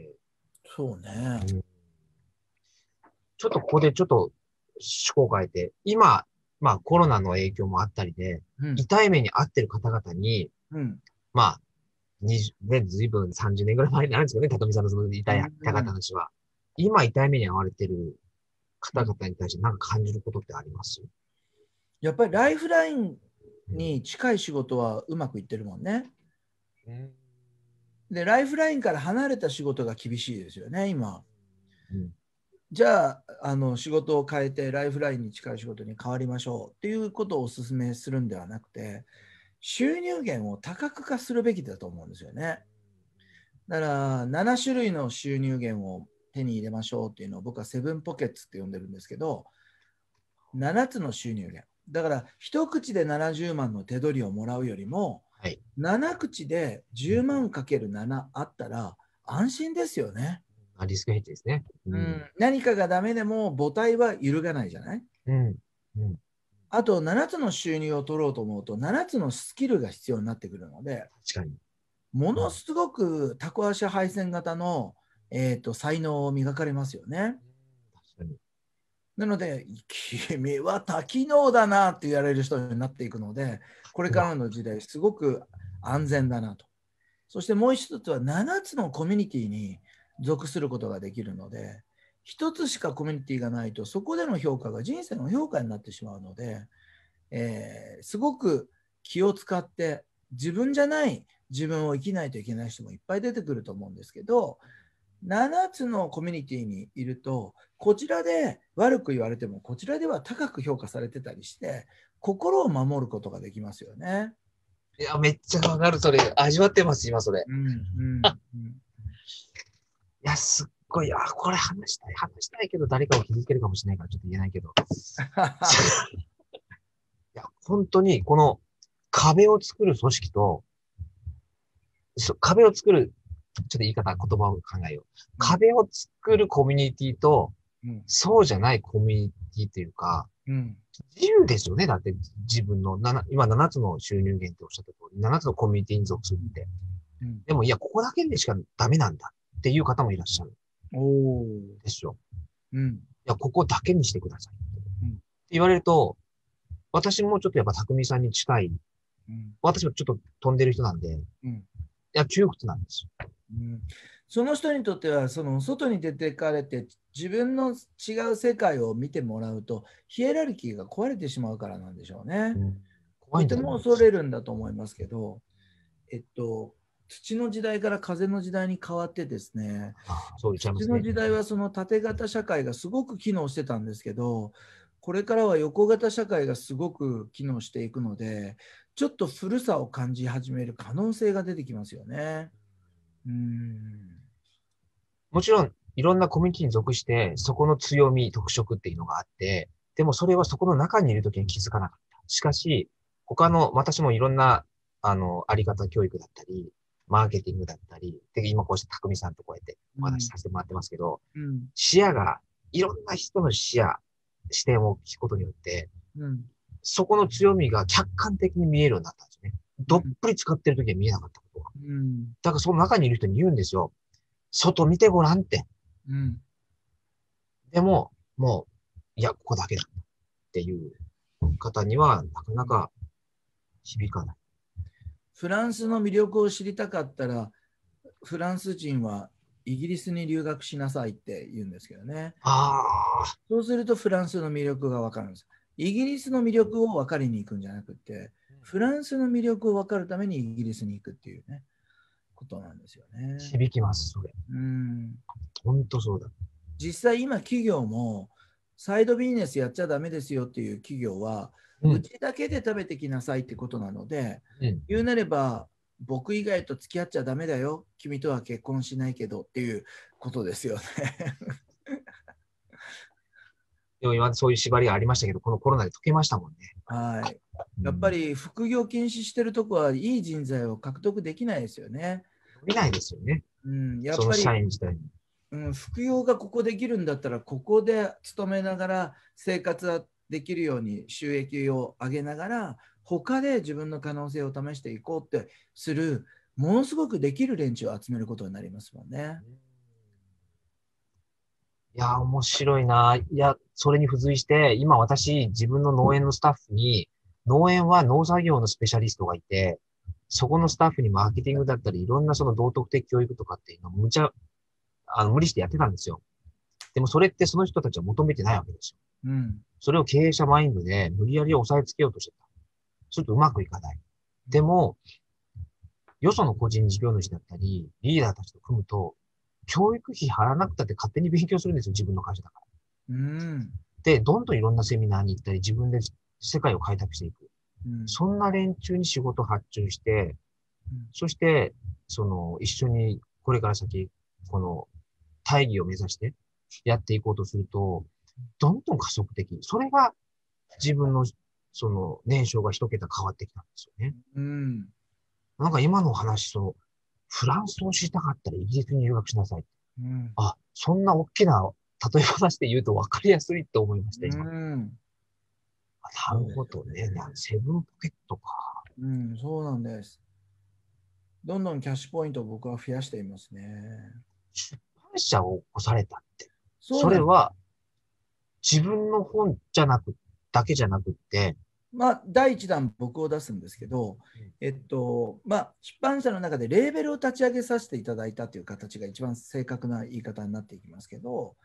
そうね。 うん、ちょっとここでちょっと思考を変えて、今、まあコロナの影響もあったりで、 うん、 痛い目に遭ってる方々に、 うん、 まあ、20ね、ずいぶん30年ぐらい前になるんですよね、匠さんのその痛い、 うん痛かった話は。今痛い目に遭われてる方々に対して何か感じることってあります？ やっぱりライフラインに近い仕事はうまくいってるもんね。 うん。 で、ライフラインから離れた仕事が厳しいですよね、今。 うん。 じゃあ、仕事を変えてライフラインに近い仕事に変わりましょうっていうことをお勧めするんではなくて、収入源を多角化するべきだと思うんですよね。だから7種類の収入源を手に入れましょうっていうのを僕はセブンポケッツって呼んでるんですけど、7つの収入源。だから一口で70万の手取りをもらうよりも、 はい。 7口で10万かける7あったら安心ですよね。 リスクヘッジですね。 うん、何かがダメでも母体は揺るがないじゃない。 うん。うん。 あと7つの収入を取ろうと思うと7つのスキルが必要になってくるので、 確かに。 ものすごくタコ足配線型の、才能を磨かれますよね。 確かに。 なので、君は多機能だなって言われる人になっていくので、これからの時代、すごく安全だなと。そしてもう一つは7つのコミュニティに属することができるので、1つしかコミュニティがないと、そこでの評価が人生の評価になってしまうので、すごく気を使って自分じゃない自分を生きないといけない人もいっぱい出てくると思うんですけど、7つのコミュニティにいると、こちらで悪く言われても、こちらでは高く評価されてたりして、心を守ることができますよね。 いや、めっちゃわかる、それ。味わってます、今、それ。 うんうんうん、 いや、すっごい、これ話したいけど、誰かを傷つけるかもしれないから、ちょっと言えないけど。 本当にこの壁を作る組織と、壁を作る、ちょっと言い方、言葉を考えよう。壁を作るコミュニティと、 うん。 そうじゃないコミュニティっていうか、 うん。 自由ですよね。だって自分の今7つの収入源っておっしゃった通り、7つのコミュニティに属するって。 うん。 でもいや、ここだけでしかダメなんだっていう方もいらっしゃるおー。 んですよ。 うん。 いや、ここだけにしてください。 うん。 って言われると、私もちょっとやっぱ匠さんに近い、 うん。 私もちょっと飛んでる人なんで、いうん。 や、窮屈なんですよ。 うん。その人にとっては、その外に出てかれて、自分の違う世界を見てもらうと、ヒエラルキーが壊れてしまうからなんでしょうね。 うん、怖いんだとてと思います。 も恐れるんだと思いますけど、土の時代から風の時代に変わってですね、 ああ、そう言っちゃいま土すね。 の時代はその縦型社会がすごく機能してたんですけど、これからは横型社会がすごく機能していくので、ちょっと古さを感じ始める可能性が出てきますよね。うん。 もちろん、いろんなコミュニティに属して、そこの強み、特色っていうのがあって、でもそれはそこの中にいるときに気づかなかった。しかし、他の、私もいろんな、あり方教育だったり、マーケティングだったり、で、今こうして匠さんとこうやってお話しうん。 させてもらってますけど、 うん。 視野が、いろんな人の視点を聞くことによって、 うん。 そこの強みが客観的に見えるようになったんですよね。どっうん。 ぷり使ってるときは見えなかったことが。 うん。 だからその中にいる人に言うんですよ。外見てごらんって。 うん。 でも、もう、いや、ここだけだっていう方には、なかなか響かない。 フランスの魅力を知りたかったら、フランス人はイギリスに留学しなさいって言うんですけどね。 ああ、 そうするとフランスの魅力が分かるんです。イギリスの魅力を分かりに行くんじゃなくて、フランスの魅力を分かるためにイギリスに行くっていうね、ことなんですよね。 響きます、それ。 うん。 ほんとそうだ。 実際今企業もサイドビジネスやっちゃダメですよっていう企業は、 うん、 うちだけで食べてきなさいってことなので、 うん。 言うなれば、僕以外と付き合っちゃダメだよ。君とは結婚しないけどっていうことですよね。 でも今までそういう縛りがありましたけど、このコロナで解けましたもんね。 はい。やっぱうん。 り副業禁止してるとこはいい人材を獲得できないですよね。 伸びないですよね。 うん、やっその社ぱり、 員自体に。 うん、副業がここできるんだったら、ここで勤めながら生活はできるように収益を上げながら、他で自分の可能性を試していこうってする、ものすごくできる連中を集めることになりますもんね。 いやー、面白いな。いや、それに付随して、今私、自分の農園のスタッフに、農園は農作業のスペシャリストがいて、そこのスタッフにマーケティングだったり、いろんなその道徳的教育とかっていうのを無理してやってたんですよ。でもそれってその人たちは求めてないわけですよ。 うん。 それを経営者マインドで無理やり抑えつけようとしてた。するとうまくいかない。でも、よその個人事業主だったり、リーダーたちと組むと、教育費払わなくたって勝手に勉強するんですよ、自分の会社だから。 うん。 で、どんどんいろんなセミナーに行ったり、自分で世界を開拓していく。 うん。 そんな連中に仕事を発注して、そして、一緒にこれから先、この大義を目指してやっていこうとすると、どんどん加速的。それが自分の、年商が一桁変わってきたんですよね。 うん。 なんか今の話、フランスを知りたかったらイギリスに留学しなさい。 うん。 あ、そんな大きな例え話で言うと分かりやすいって思いました、 う今。 ん。 なるほどね。セブンポケットか。 うん、そうなんです。どんどんキャッシュポイントを僕は増やしていますね。 出版社を起こされたって。 そうなんです。 それは自分の本じゃなく、だけじゃなくって、 まあ、第一弾僕を出すんですけど、まあ、出版社の中でレーベルを立ち上げさせていただいたという形が一番正確な言い方になっていきますけど、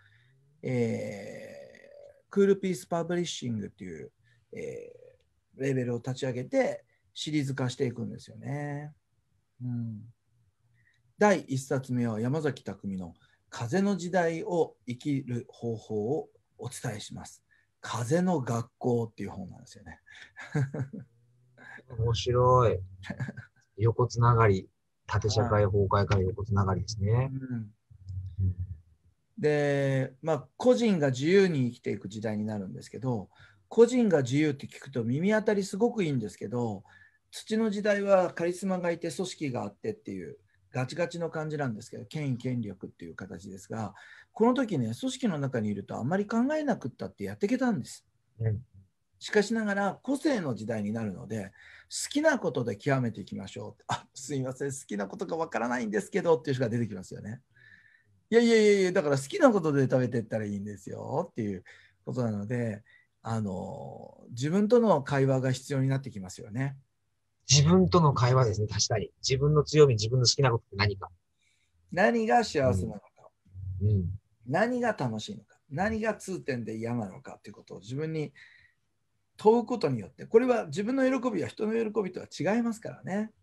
クールピースパブリッシングっていう、レーベルを立ち上げてシリーズ化していくんですよね。うん、第1冊目は山崎匠の風の時代を生きる方法をお伝えします。風の学校っていう本なんですよね。 面白い。横つながり。縦社はい。 会崩壊から横つながりですね。 うん、 うん、 で、まあ、個人が自由に生きていく時代になるんですけど、 個人が自由って聞くと耳当たりすごくいいんですけど、土の時代はカリスマがいて組織があってっていうガチガチの感じなんですけど、権威権力っていう形ですが、この時ね、組織の中にいるとあんまり考えなくったってやっていけたんです。 うん。 しかしながら個性の時代になるので、好きなことで極めていきましょう。あ、すいません、好きなことがわからないんですけどっていう人が出てきますよね。いやいやいやいや、だから好きなことで食べていったらいいんですよっていうことなので、自分との会話が必要になってきますよね。 自分との会話ですね。確かに。自分の強み、自分の好きなことって何か。 何がうん。 幸せなのか、 うん。 何が楽しいのか、何が痛点で嫌なのかということを自分に問うことによって、これは自分の喜びは人の喜びとは違いますからね。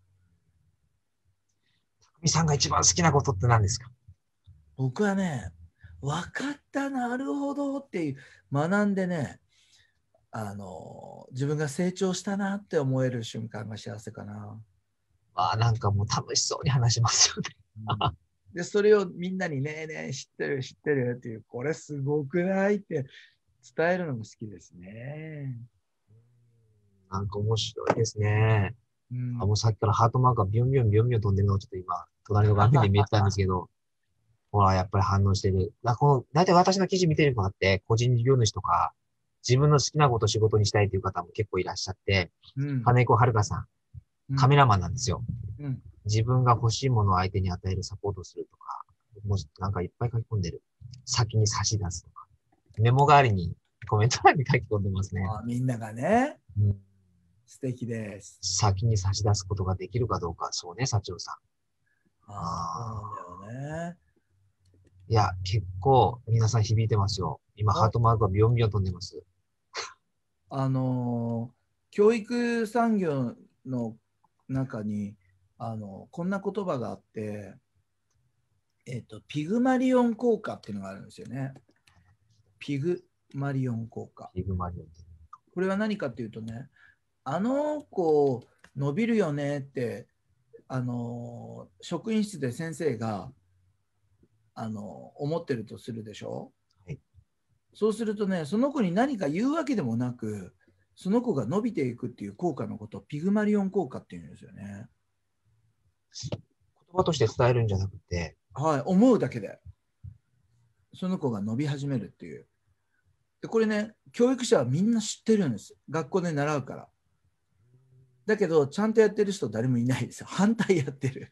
みさんが一番好きなことって何ですか？ 僕はね、分かった、なるほどっていう学んでね、自分が成長したなって思える瞬間が幸せかな。 ああ、なんかもう楽しそうに話しますよね。 うん、で、それをみんなにねえねえ知ってる知ってるっていう、これすごくないって伝えるのも好きですね。 なんか面白いですね。あ、 うん。 もうさっきからハートマークがビュンビュンビュンビュン飛んでるのをちょっと今、隣の画面で見えてたんですけど、ほら、やっぱり反応してる。大体私の記事見てるのがあって、個人事業主とか、自分の好きなことを仕事にしたいという方も結構いらっしゃって、 うん。 金子遥さん、 うん。 カメラマンなんですよ。 うん。 自分が欲しいものを相手に与えるサポートをするとか、もうなんかいっぱい書き込んでる。先に差し出すとか。メモ代わりにコメント欄に書き込んでますね。 あ、みんながね、 うん、 素敵です。 先に差し出すことができるかどうか。そうね、社長さん。 ああ、そうあなんだよね。 いや、結構皆さん響いてますよ。今、ハーあ、 トマークがビヨンビヨン飛んでます。 教育産業の中に、こんな言葉があって、ピグマリオン効果っていうのがあるんですよね。ピグマリオン効果。 ヒグマリオン。 これは何かっていうとね、あの子伸びるよねって、職員室で先生が、思ってるとするでしょ。 はい。 そうするとね、その子に何か言うわけでもなく、その子が伸びていくっていう効果のことをピグマリオン効果っていうんですよね。 言葉として伝えるんじゃなくて、 はい、思うだけで、その子が伸び始めるっていう。で、これね、教育者はみんな知ってるんです。学校で習うから。だけど、ちゃんとやってる人誰もいないですよ。反対やってる。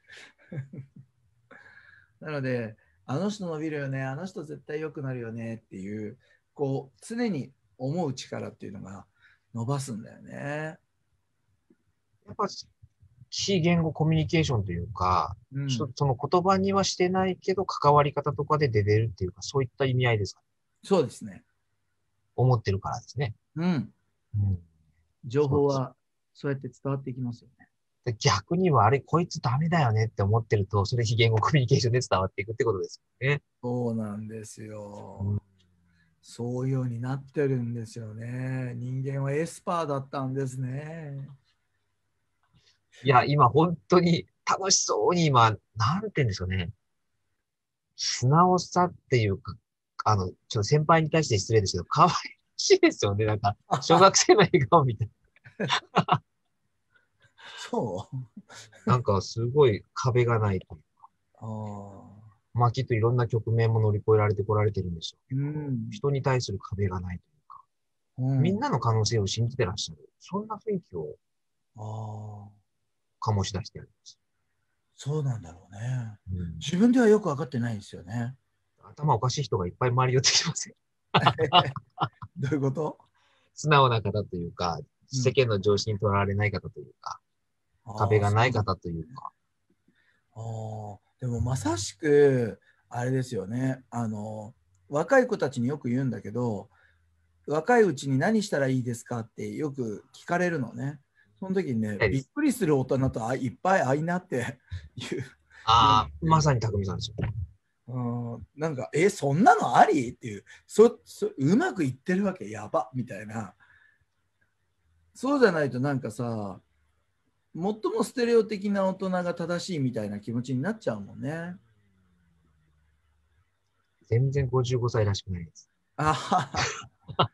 なので、あの人伸びるよね、あの人絶対良くなるよねっていう、こう、常に思う力っていうのが伸ばすんだよね。 やっぱ非言語コミュニケーションというか、 うん。 その言葉にはしてないけど、関わり方とかで出てるっていうか、そういった意味合いですかね。 そうですね。 思ってるからですね。 うん。 うん。そうです。 情報はそうやって伝わっていきますよね。 で逆には、あれ、こいつダメだよねって思ってると、それ非言語コミュニケーションで伝わっていくってことですよね。 そうなんですうん、 よ。そういうようになってるんですよね。人間はエスパーだったんですね。 いや、今本当に楽しそうに今、なんて言うんでしょうね。素直さっていうか、ちょっと先輩に対して失礼ですけど、可愛らしいですよね。なんか、小学生の笑顔みたいそう。 な。なんか、すごい壁がないという。 ああ。 まあ、きっといろんな局面も乗り越えられてこられてるんでしょうけうど、 ん。 人に対する壁がないというか、 うん。 みんなの可能性を信じてらっしゃる。そんな雰囲気をああ。 醸し出してるんです。 そうなんだろうね。 うん、 自分ではよく分かってないんですよね。 頭おかしい人がいっぱい周り寄ってきますよ。 どういうこと？ 素直な方というか、 うん。 世間の常識にとらわれない方というか、壁ああ、 がないそうなんだ方というね。 か、 ああ、でもまさしく、あれですよね。若い子たちによく言うんだけど、若いうちに何したらいいですかってよく聞かれるのね。その時にね、びっないです。 くりする大人といっぱい会いなって言うんああ、 ですよ。 まさに匠さんですよ。 うん、なんか、そんなのありっていう、うまくいってるわけ、やばみたいな。そうじゃないとなんかさ、最もステレオ的な大人が正しいみたいな気持ちになっちゃうもんね。 全然55歳らしくないです。 あはは。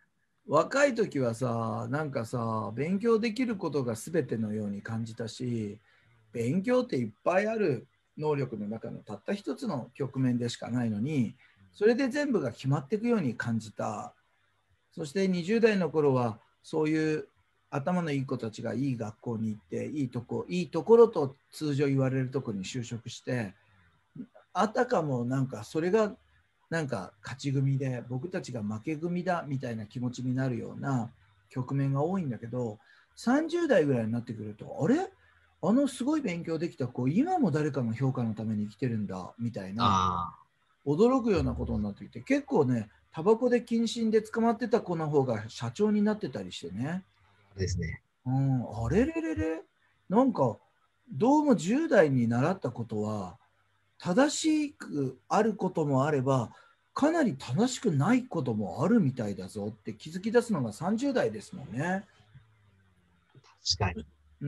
若い時はさ、なんかさ、勉強できることが全てのように感じたし、勉強っていっぱいある能力の中のたった一つの局面でしかないのに、それで全部が決まっていくように感じた。そして20代の頃はそういう頭のいい子たちがいい学校に行って、いいところと通常言われるところに就職して、あたかもなんかそれがなんか勝ち組で僕たちが負け組だみたいな気持ちになるような局面が多いんだけど、30代ぐらいになってくると、あれ、あのすごい勉強できた子今も誰かの評価のために生きてるんだみたいなあ驚くようなことになってきて、結構ね、タバコで謹慎で捕まってた子の方が社長になってたりしてね、 あ、ですね。 うん、あれれれれ、なんかどうも10代に習ったことは正しくあることもあれば、かなり正しくないこともあるみたいだぞって気づき出すのが30代ですもんね。 確かに。 うん。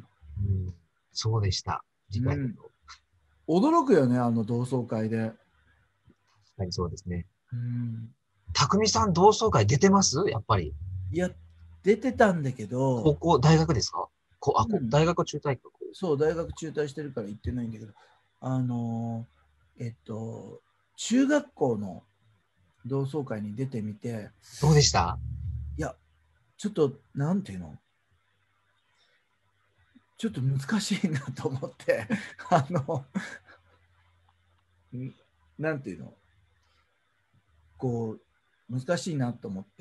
うん、そうでした。 う次回だと。 ん。驚くよね、あの同窓会で。 確かにそうですね。 うん。 匠さん同窓会出てますやっぱり。 いや、出てたんだけど、 高校、大学ですか？ うん、 大学中退か。 そう、大学中退してるから行ってないんだけど、あの中学校の同窓会に出てみて、 どうでした？ いや、ちょっと、なんていうの、ちょっと難しいなと思って、あの、なんていうの、こう、難しいなと思って、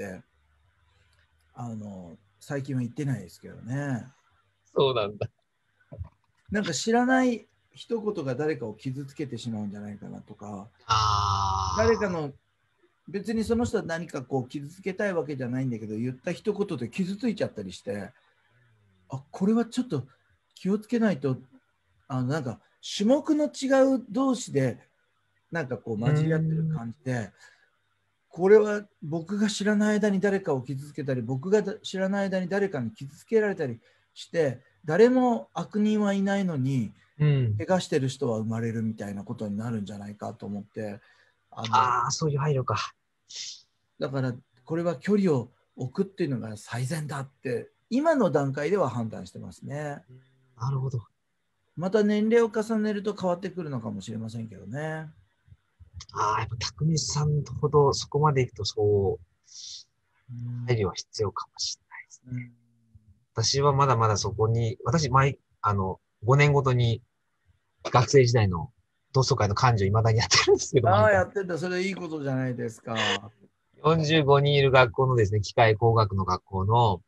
最近は行ってないですけどね。 そうなんだ。 なんか知らない一言が誰かを傷つけてしまうんじゃないかなとか、誰かあの、別にその人は何かこう傷つけたいわけじゃないんだけど、言った一言で傷ついちゃったりして、あ、これはちょっと気をつけないと、なんか種目の違う同士で、なんかこうあ。 混じり合ってる感じで、これは僕が知らない間に誰かを傷つけたり、僕が知らない間に誰かに傷つけられたりして、誰も悪人はいないのに、 うん。 怪我してる人は生まれるみたいなことになるんじゃないかと思って、 ああ、そういう配慮か。 だからこれは距離を置くっていうのが最善だって、今の段階では判断してますね。 なるほど。 また年齢を重ねると変わってくるのかもしれませんけどね。 ああ、やっぱ匠さんほどそこまでいくとそう、 うん。 配慮は必要かもしれないですね。 うん。 私はまだまだそこに、私、5年ごとに学生時代の同窓会の幹事を未だにやってるんですけど、 ああ、 毎回。 やってた。それいいことじゃないですか。 45人いる学校のですね、機械工学の学校の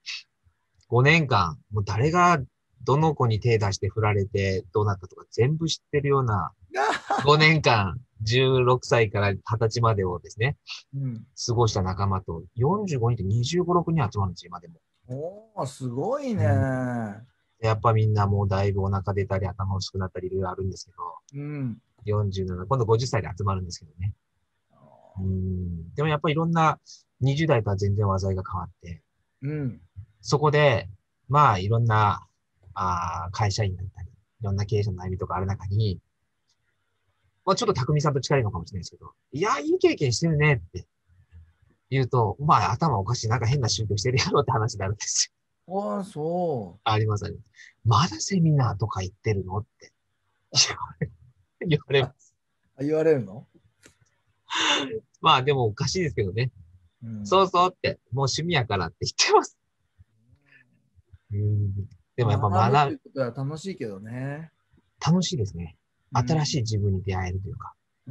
5年間、もう誰がどの子に手出して振られてどうなったとか全部知ってるような5年間、16歳から20歳までをですね、 うん。 過ごした仲間と45人って25、6人集まるんですよ、今でも。 おお、すごいね。 うん。やっぱみんなもうだいぶお腹出たり頭薄くなったりいろいろあるんですけど、 うん。 47、今度50歳で集まるんですけどね。うん。でもやっぱりいろんな20代とは全然話題が変わって、 うん。 そこで、まあいろんな、会社員だったり、いろんな経営者の悩みとかある中に、まあちょっと匠さんと近いのかもしれないですけど、いや、いい経験してるねって言うと、まあ頭おかしい、なんか変な宗教してるやろって話になるんですよ。 ああ、そありますあります。まだセミナーとか行ってるのって言われう。 ます。 言われるの？ まあでもおかしいですけどね。 うん。 そうそうって、もう趣味やからって言ってます。うん。でもやっぱ学ぶっていうことは楽しいけどね。 楽しいですね。 うん。 新しい自分に出会えるというか。 うん。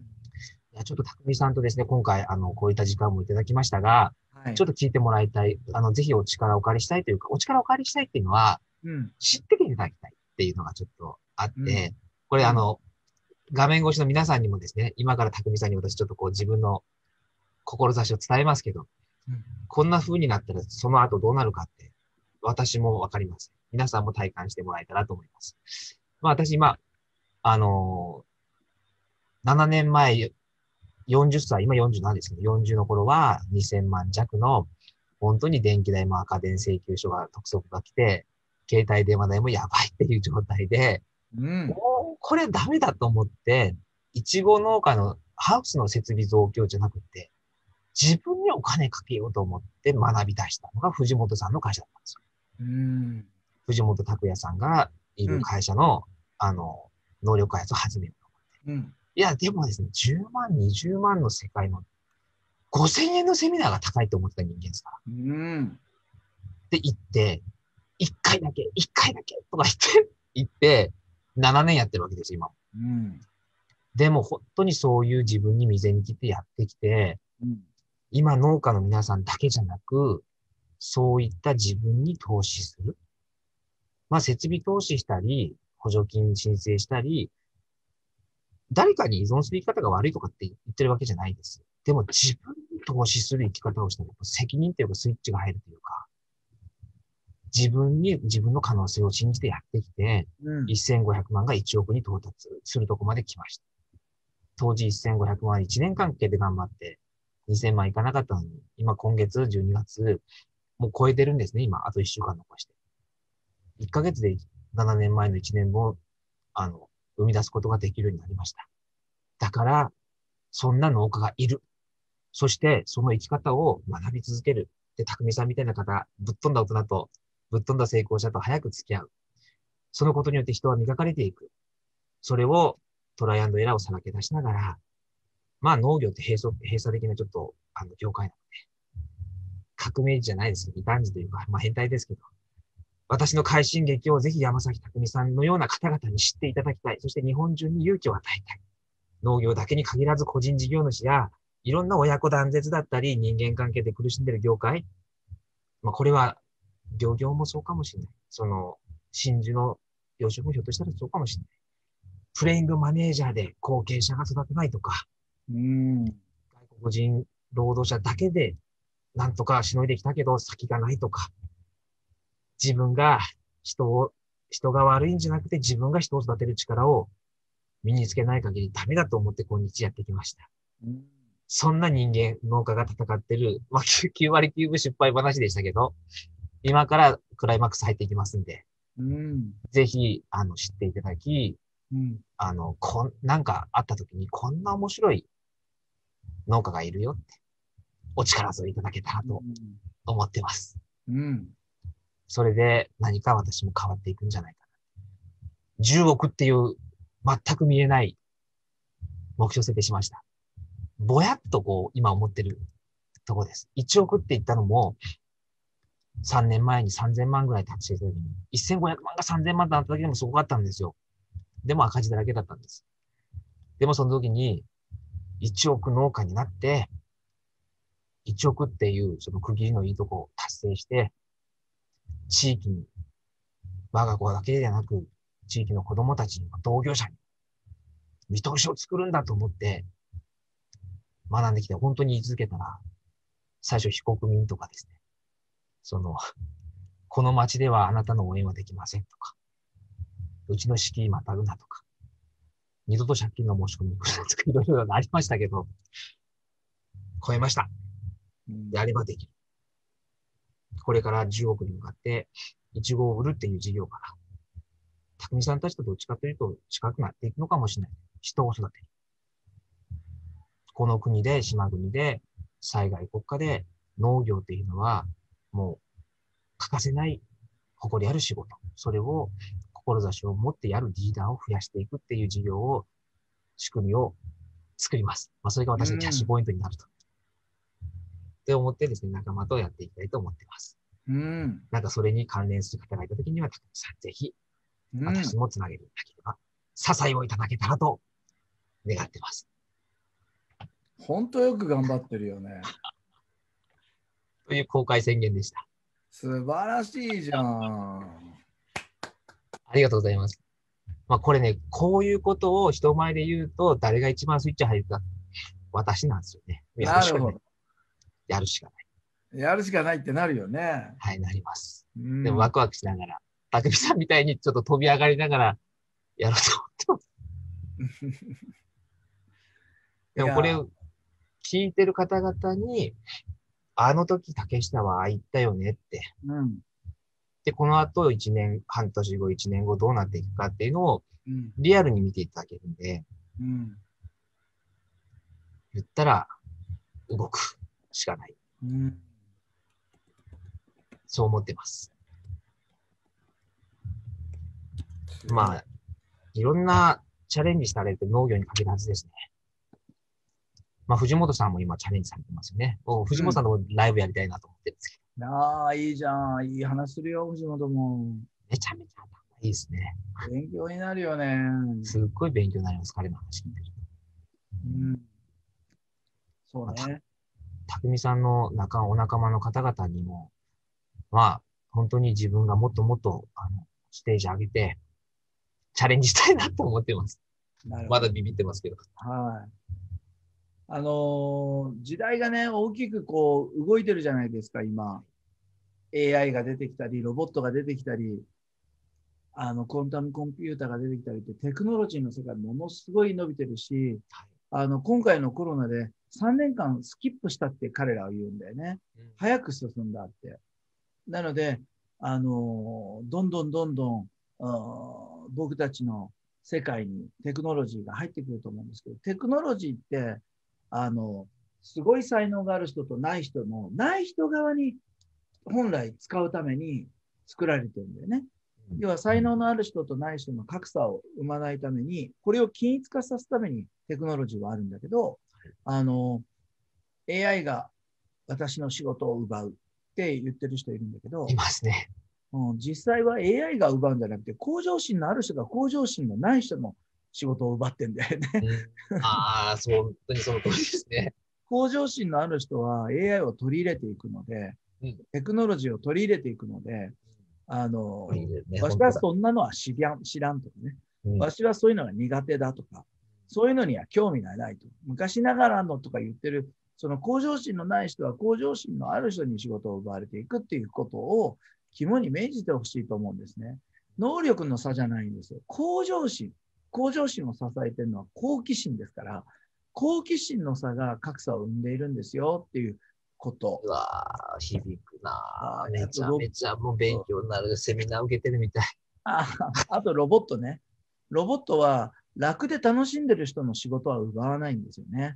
いや、ちょっと匠さんとですね、今回、こういった時間もいただきましたが、 はい。 ちょっと聞いてもらいたい、ぜひお力をお借りしたいというか、お力をお借りしたいっていうのは、 うん。 知ってていただきたいっていうのがちょっとあっうん。 て、これうん。 画面越しの皆さんにもですね、今から匠さんに私ちょっとこう自分の志を伝えますけど、 うん。 こんな風になったらその後どうなるかって、私もわかります。皆さんも体感してもらえたらと思います。まあ私今、あの7年前、40歳、今47ですけど、40の頃は2000万弱の、本当に電気代も赤電請求書が督促が来て、携帯電話代もやばいっていう状態で、 うん。 もうこれダメだと思って、いちご農家のハウスの設備増強じゃなくて、 自分にお金かけようと思って学び出したのが藤本さんの会社だったんですよ。 うん。 藤本拓也さんがいるうん。 会社の、能力開発を始める。 うん。 いや、でもですね、10万、20万の世界の5000円のセミナーが高いと思ってた人間ですから。 うん。 で、行って、1回だけとか言って、7年やってるわけですよ、今。 うん。 でも本当にそういう自分に未然に来てやってきて、 うん。 今農家の皆さんだけじゃなく、そういった自分に投資する。まあ、設備投資したり、補助金申請したり、誰かに依存する生き方が悪いとかって言ってるわけじゃないです。でも自分に投資する生き方をしたら、責任っていうかスイッチが入るというか、自分に自分の可能性を信じてやってきて、 うん。 1500万が1億に到達するとこまで来ました。当時1500万1年間かけて頑張って、2000万いかなかったのに、今月12月、もう超えてるんですね、今。あと1週間残して。1ヶ月で7年前の1年を、生み出すことができるようになりました。だから、そんな農家がいる。そして、その生き方を学び続ける。で、匠さんみたいな方、ぶっ飛んだ大人と、ぶっ飛んだ成功者と早く付き合う。そのことによって人は磨かれていく。それをトライアンドエラーをさらけ出しながら、まあ農業って閉鎖的なちょっと、業界なので、革命児じゃないですけど、異端児というか、まあ変態ですけど、私の快進撃をぜひ山崎匠さんのような方々に知っていただきたい。そして日本中に勇気を与えたい。農業だけに限らず個人事業主や、いろんな親子断絶だったり、人間関係で苦しんでいる業界。まあこれは、漁業もそうかもしれない。真珠の養殖もひょっとしたらそうかもしれない。プレイングマネージャーで後継者が育てないとか、 うん。 外国人労働者だけでなんとかしのいできたけど先がないとか、自分が人が悪いんじゃなくて自分が人を育てる力を身につけない限りダメだと思って今日やってきました。 うん。 そんな人間、農家が戦ってる、まあ、9割9分失敗話でしたけど、今からクライマックス入っていきますんで、 うん。 ぜひ、知っていただき、 うん。 なんかあった時にこんな面白い農家がいるよって、お力添えいただけたらと思ってます。 うん。 それで何か私も変わっていくんじゃないかな。10億っていう全く見えない目標設定しました。ぼやっと今思ってるとこです。1億って言ったのも、3年前に3000万ぐらい達成した時に、1500万が3000万となった時でもすごかったんですよ。でも赤字だらけだったんです。でもその時に、1億農家になって、1億っていうその区切りのいいとこを達成して、地域に、我が子だけではなく、地域の子供たちにも同業者に見通しを作るんだと思って学んできて、本当に言い続けたら、最初非国民とかですね、この町ではあなたの応援はできませんとか、うちの敷居またぐなとか、二度と借金の申し込みに来るなとか、いろいろありましたけど、超えました。やればできる。これから10億に向かって、イチゴを売るっていう事業から、匠さんたちとどっちかというと近くなっていくのかもしれない。人を育てる。この国で、島国で、災害国家で農業っていうのは、もう欠かせない誇りある仕事。それを、志を持ってやるリーダーを増やしていくっていう事業を、仕組みを作ります。まあ、それが私のキャッシュポイントになると。って思ってですね、仲間とやっていきたいと思っています。 うん。 なんかそれに関連する方がいたときには、たくさんぜひ、私もつなげていただければ、支えをいただけたらと願ってます。 本当よく頑張ってるよね。 という公開宣言でした。 素晴らしいじゃん。 ありがとうございます。まあこれね、こういうことを人前で言うと、誰が一番スイッチ入るか、私なんですよね。 なるほど。 やるしかない。 やるしかないってなるよね。 はい、なります。 うん、 でもワクワクしながら、匠さんみたいにちょっと飛び上がりながらやろうと思ってます。でもこれ、聞いてる方々に、あの時竹下はああ言ったよねって。 うん、 で、この後1年、半年後、1年後どうなっていくかっていうのをリアルに見ていただけるんで、 うん、 言ったら動く。 しかない。 うん。 そう思ってます。まあ、いろんなチャレンジされて農業にかけるはずですね。まあ、藤本さんも今チャレンジされてますよね。藤本さんのライブやりたいなと思ってるんですけど。 ああ、いいじゃん。いい話するよ、藤本も。 めちゃめちゃいいですね。 勉強になるよね。 すっごい勉強になります、彼の話聞いてると。 うん。そうまあ、 ね。 匠さんのお仲間の方々にも、まあ、本当に自分がもっともっと、ステージ上げて、チャレンジしたいなと思ってます。 なるほど。 まだビビってますけど。 はい。時代がね、大きくこう動いてるじゃないですか、今。AI が出てきたり、ロボットが出てきたり、コンタムコンピューターが出てきたりって、テクノロジーの世界ものすごい伸びてるし、今回のコロナで3年間スキップしたって彼らは言うんだよね。早く進んだって。なので、どんどんどんどん、僕たちの世界にテクノロジーが入ってくると思うんですけど、テクノロジーって、すごい才能がある人とない人の、ない人側に本来使うために作られてるんだよね。要は才能のある人とない人の格差を生まないために、これを均一化させるためにテクノロジーはあるんだけど、AI が私の仕事を奪うって言ってる人いるんだけど、 いますね。 実際は AI が奪うんじゃなくて、向上心のある人が向上心のない人の仕事を奪ってんだよね。 ああ、本当にその通りですね。 向上心のある人は AI を取り入れていくので、テクノロジーを取り入れていくので、わしはそんなのは知らんとかね、わしはそういうのが苦手だとか、そういうのには興味がないと。昔ながらのとか言ってる、その向上心のない人は向上心のある人に仕事を奪われていくっていうことを肝に銘じてほしいと思うんですね。能力の差じゃないんですよ。向上心を支えてるのは好奇心ですから、好奇心の差が格差を生んでいるんですよっていうこと。 うわー、響くなー。めちゃめちゃもう勉強になる。セミナー受けてるみたい。 あとロボットね。ロボットは楽で楽しんでる人の仕事は奪わないんですよね。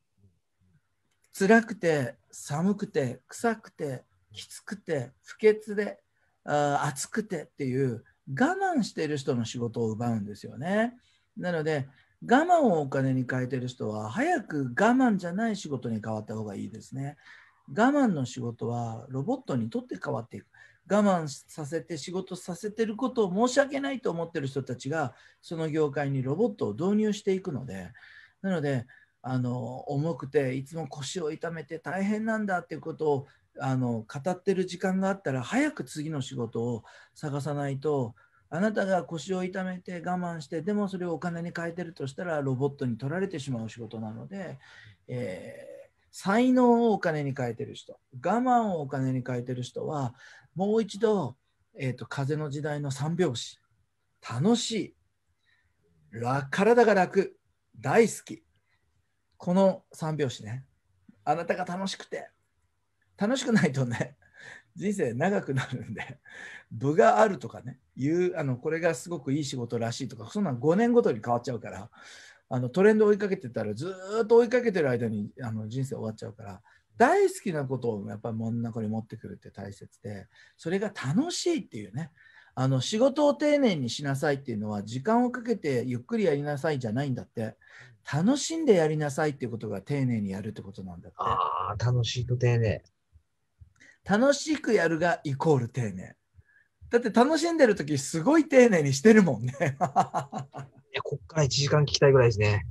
辛くて、寒くて、臭くて、きつくて、不潔で、暑くてっていう我慢している人の仕事を奪うんですよね。なので、我慢をお金に変えてる人は、早く我慢じゃない仕事に変わった方がいいですね。我慢の仕事はロボットにとって変わっていく。我慢させて仕事させてることを申し訳ないと思ってる人たちが、その業界にロボットを導入していくので、なので、重くていつも腰を痛めて大変なんだっていうことを語ってる時間があったら早く次の仕事を探さないと、あなたが腰を痛めて我慢してでもそれをお金に変えてるとしたらロボットに取られてしまう仕事なので、才能をお金に変えてる人、我慢をお金に変えてる人はもう一度、風の時代の三拍子、楽しい、体が楽、大好き、この三拍子ね。あなたが楽しくて、楽しくないとね、人生長くなるんで、部があるとかね、これがすごくいい仕事らしいとか、そんな5年ごとに変わっちゃうから、トレンド追いかけてたら、ずっと追いかけてる間に人生終わっちゃうから、大好きなことをやっぱり真ん中に持ってくるって大切で、それが楽しいっていうね、仕事を丁寧にしなさいっていうのは、時間をかけてゆっくりやりなさいじゃないんだって。楽しんでやりなさいっていうことが丁寧にやるってことなんだって。 ああ、楽しいと丁寧。 楽しくやるがイコール丁寧。だって楽しんでるときすごい丁寧にしてるもんね。 いや、こっから1時間聞きたいぐらいですね。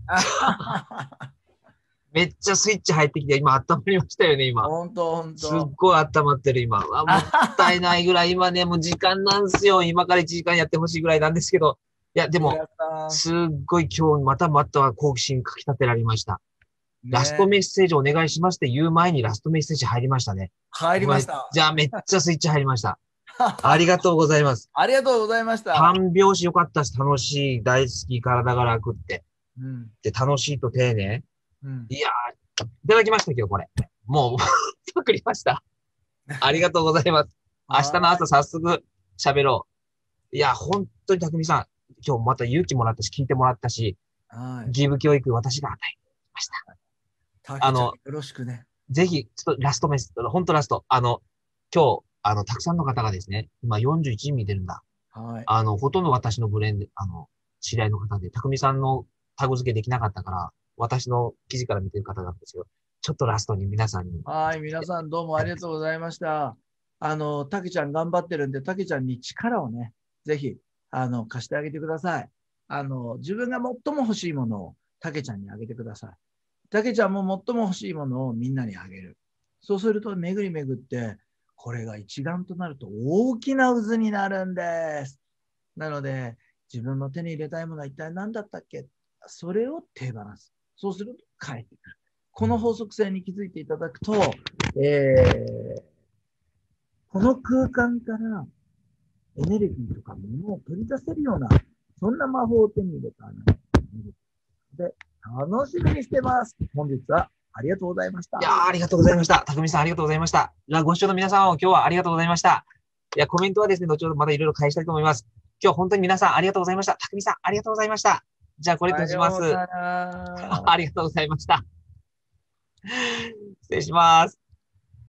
めっちゃスイッチ入ってきて、今温まりましたよね、今。 本当。 すっごい温まってる、今。もったいないぐらい、今ね、もう時間なんですよ。今から1時間やってほしいぐらいなんですけど。いや、でも、すっごい今日また好奇心かき立てられました。ラストメッセージお願いしますって言う前にラストメッセージ入りましたね。 入りました。 じゃあめっちゃスイッチ入りました。ありがとうございます。 ありがとうございました。 三拍子よかったし、楽しい、大好き、体が楽って。で、楽しいと丁寧。いやー、いただきましたけど、これ。もう、作りました。ありがとうございます。明日の朝早速喋ろう。いや、本当に匠さん、今日また勇気もらったし、聞いてもらったし、義務教育私が与えました。 よろしくね。 ぜひ、ちょっとラストメッセージ、本当ラスト。今日、たくさんの方がですね、今41人見てるんだ。 はい。 ほとんど私のブレンで、知り合いの方で、匠さんのタグ付けできなかったから、私の記事から見てる方なんですよ。ちょっとラストに皆さんに。 はい。皆さんどうもありがとうございました。たけちゃん頑張ってるんで、たけちゃんに力をね、ぜひ、貸してあげてください。自分が最も欲しいものをたけちゃんにあげてください。たけちゃんも最も欲しいものをみんなにあげる。そうすると、巡り巡って、これが一丸となると大きな渦になるんです。なので、自分の手に入れたいものは一体何だったっけ、それを手放す。そうすると返ってくる。この法則性に気づいていただくと、この空間からエネルギーとか物を取り出せるような、そんな魔法を手に入れたので、楽しみにしてます。本日はありがとうございました。 いやー、ありがとうございました。匠さん、ありがとうございました。ご視聴の皆さんを今日はありがとうございました。いや、コメントはですね、後ほどまたいろいろ返したいと思います。今日本当に皆さんありがとうございました。匠さん、ありがとうございました。じゃあ、これとします。 さようなら。 ありがとうございました。失礼します。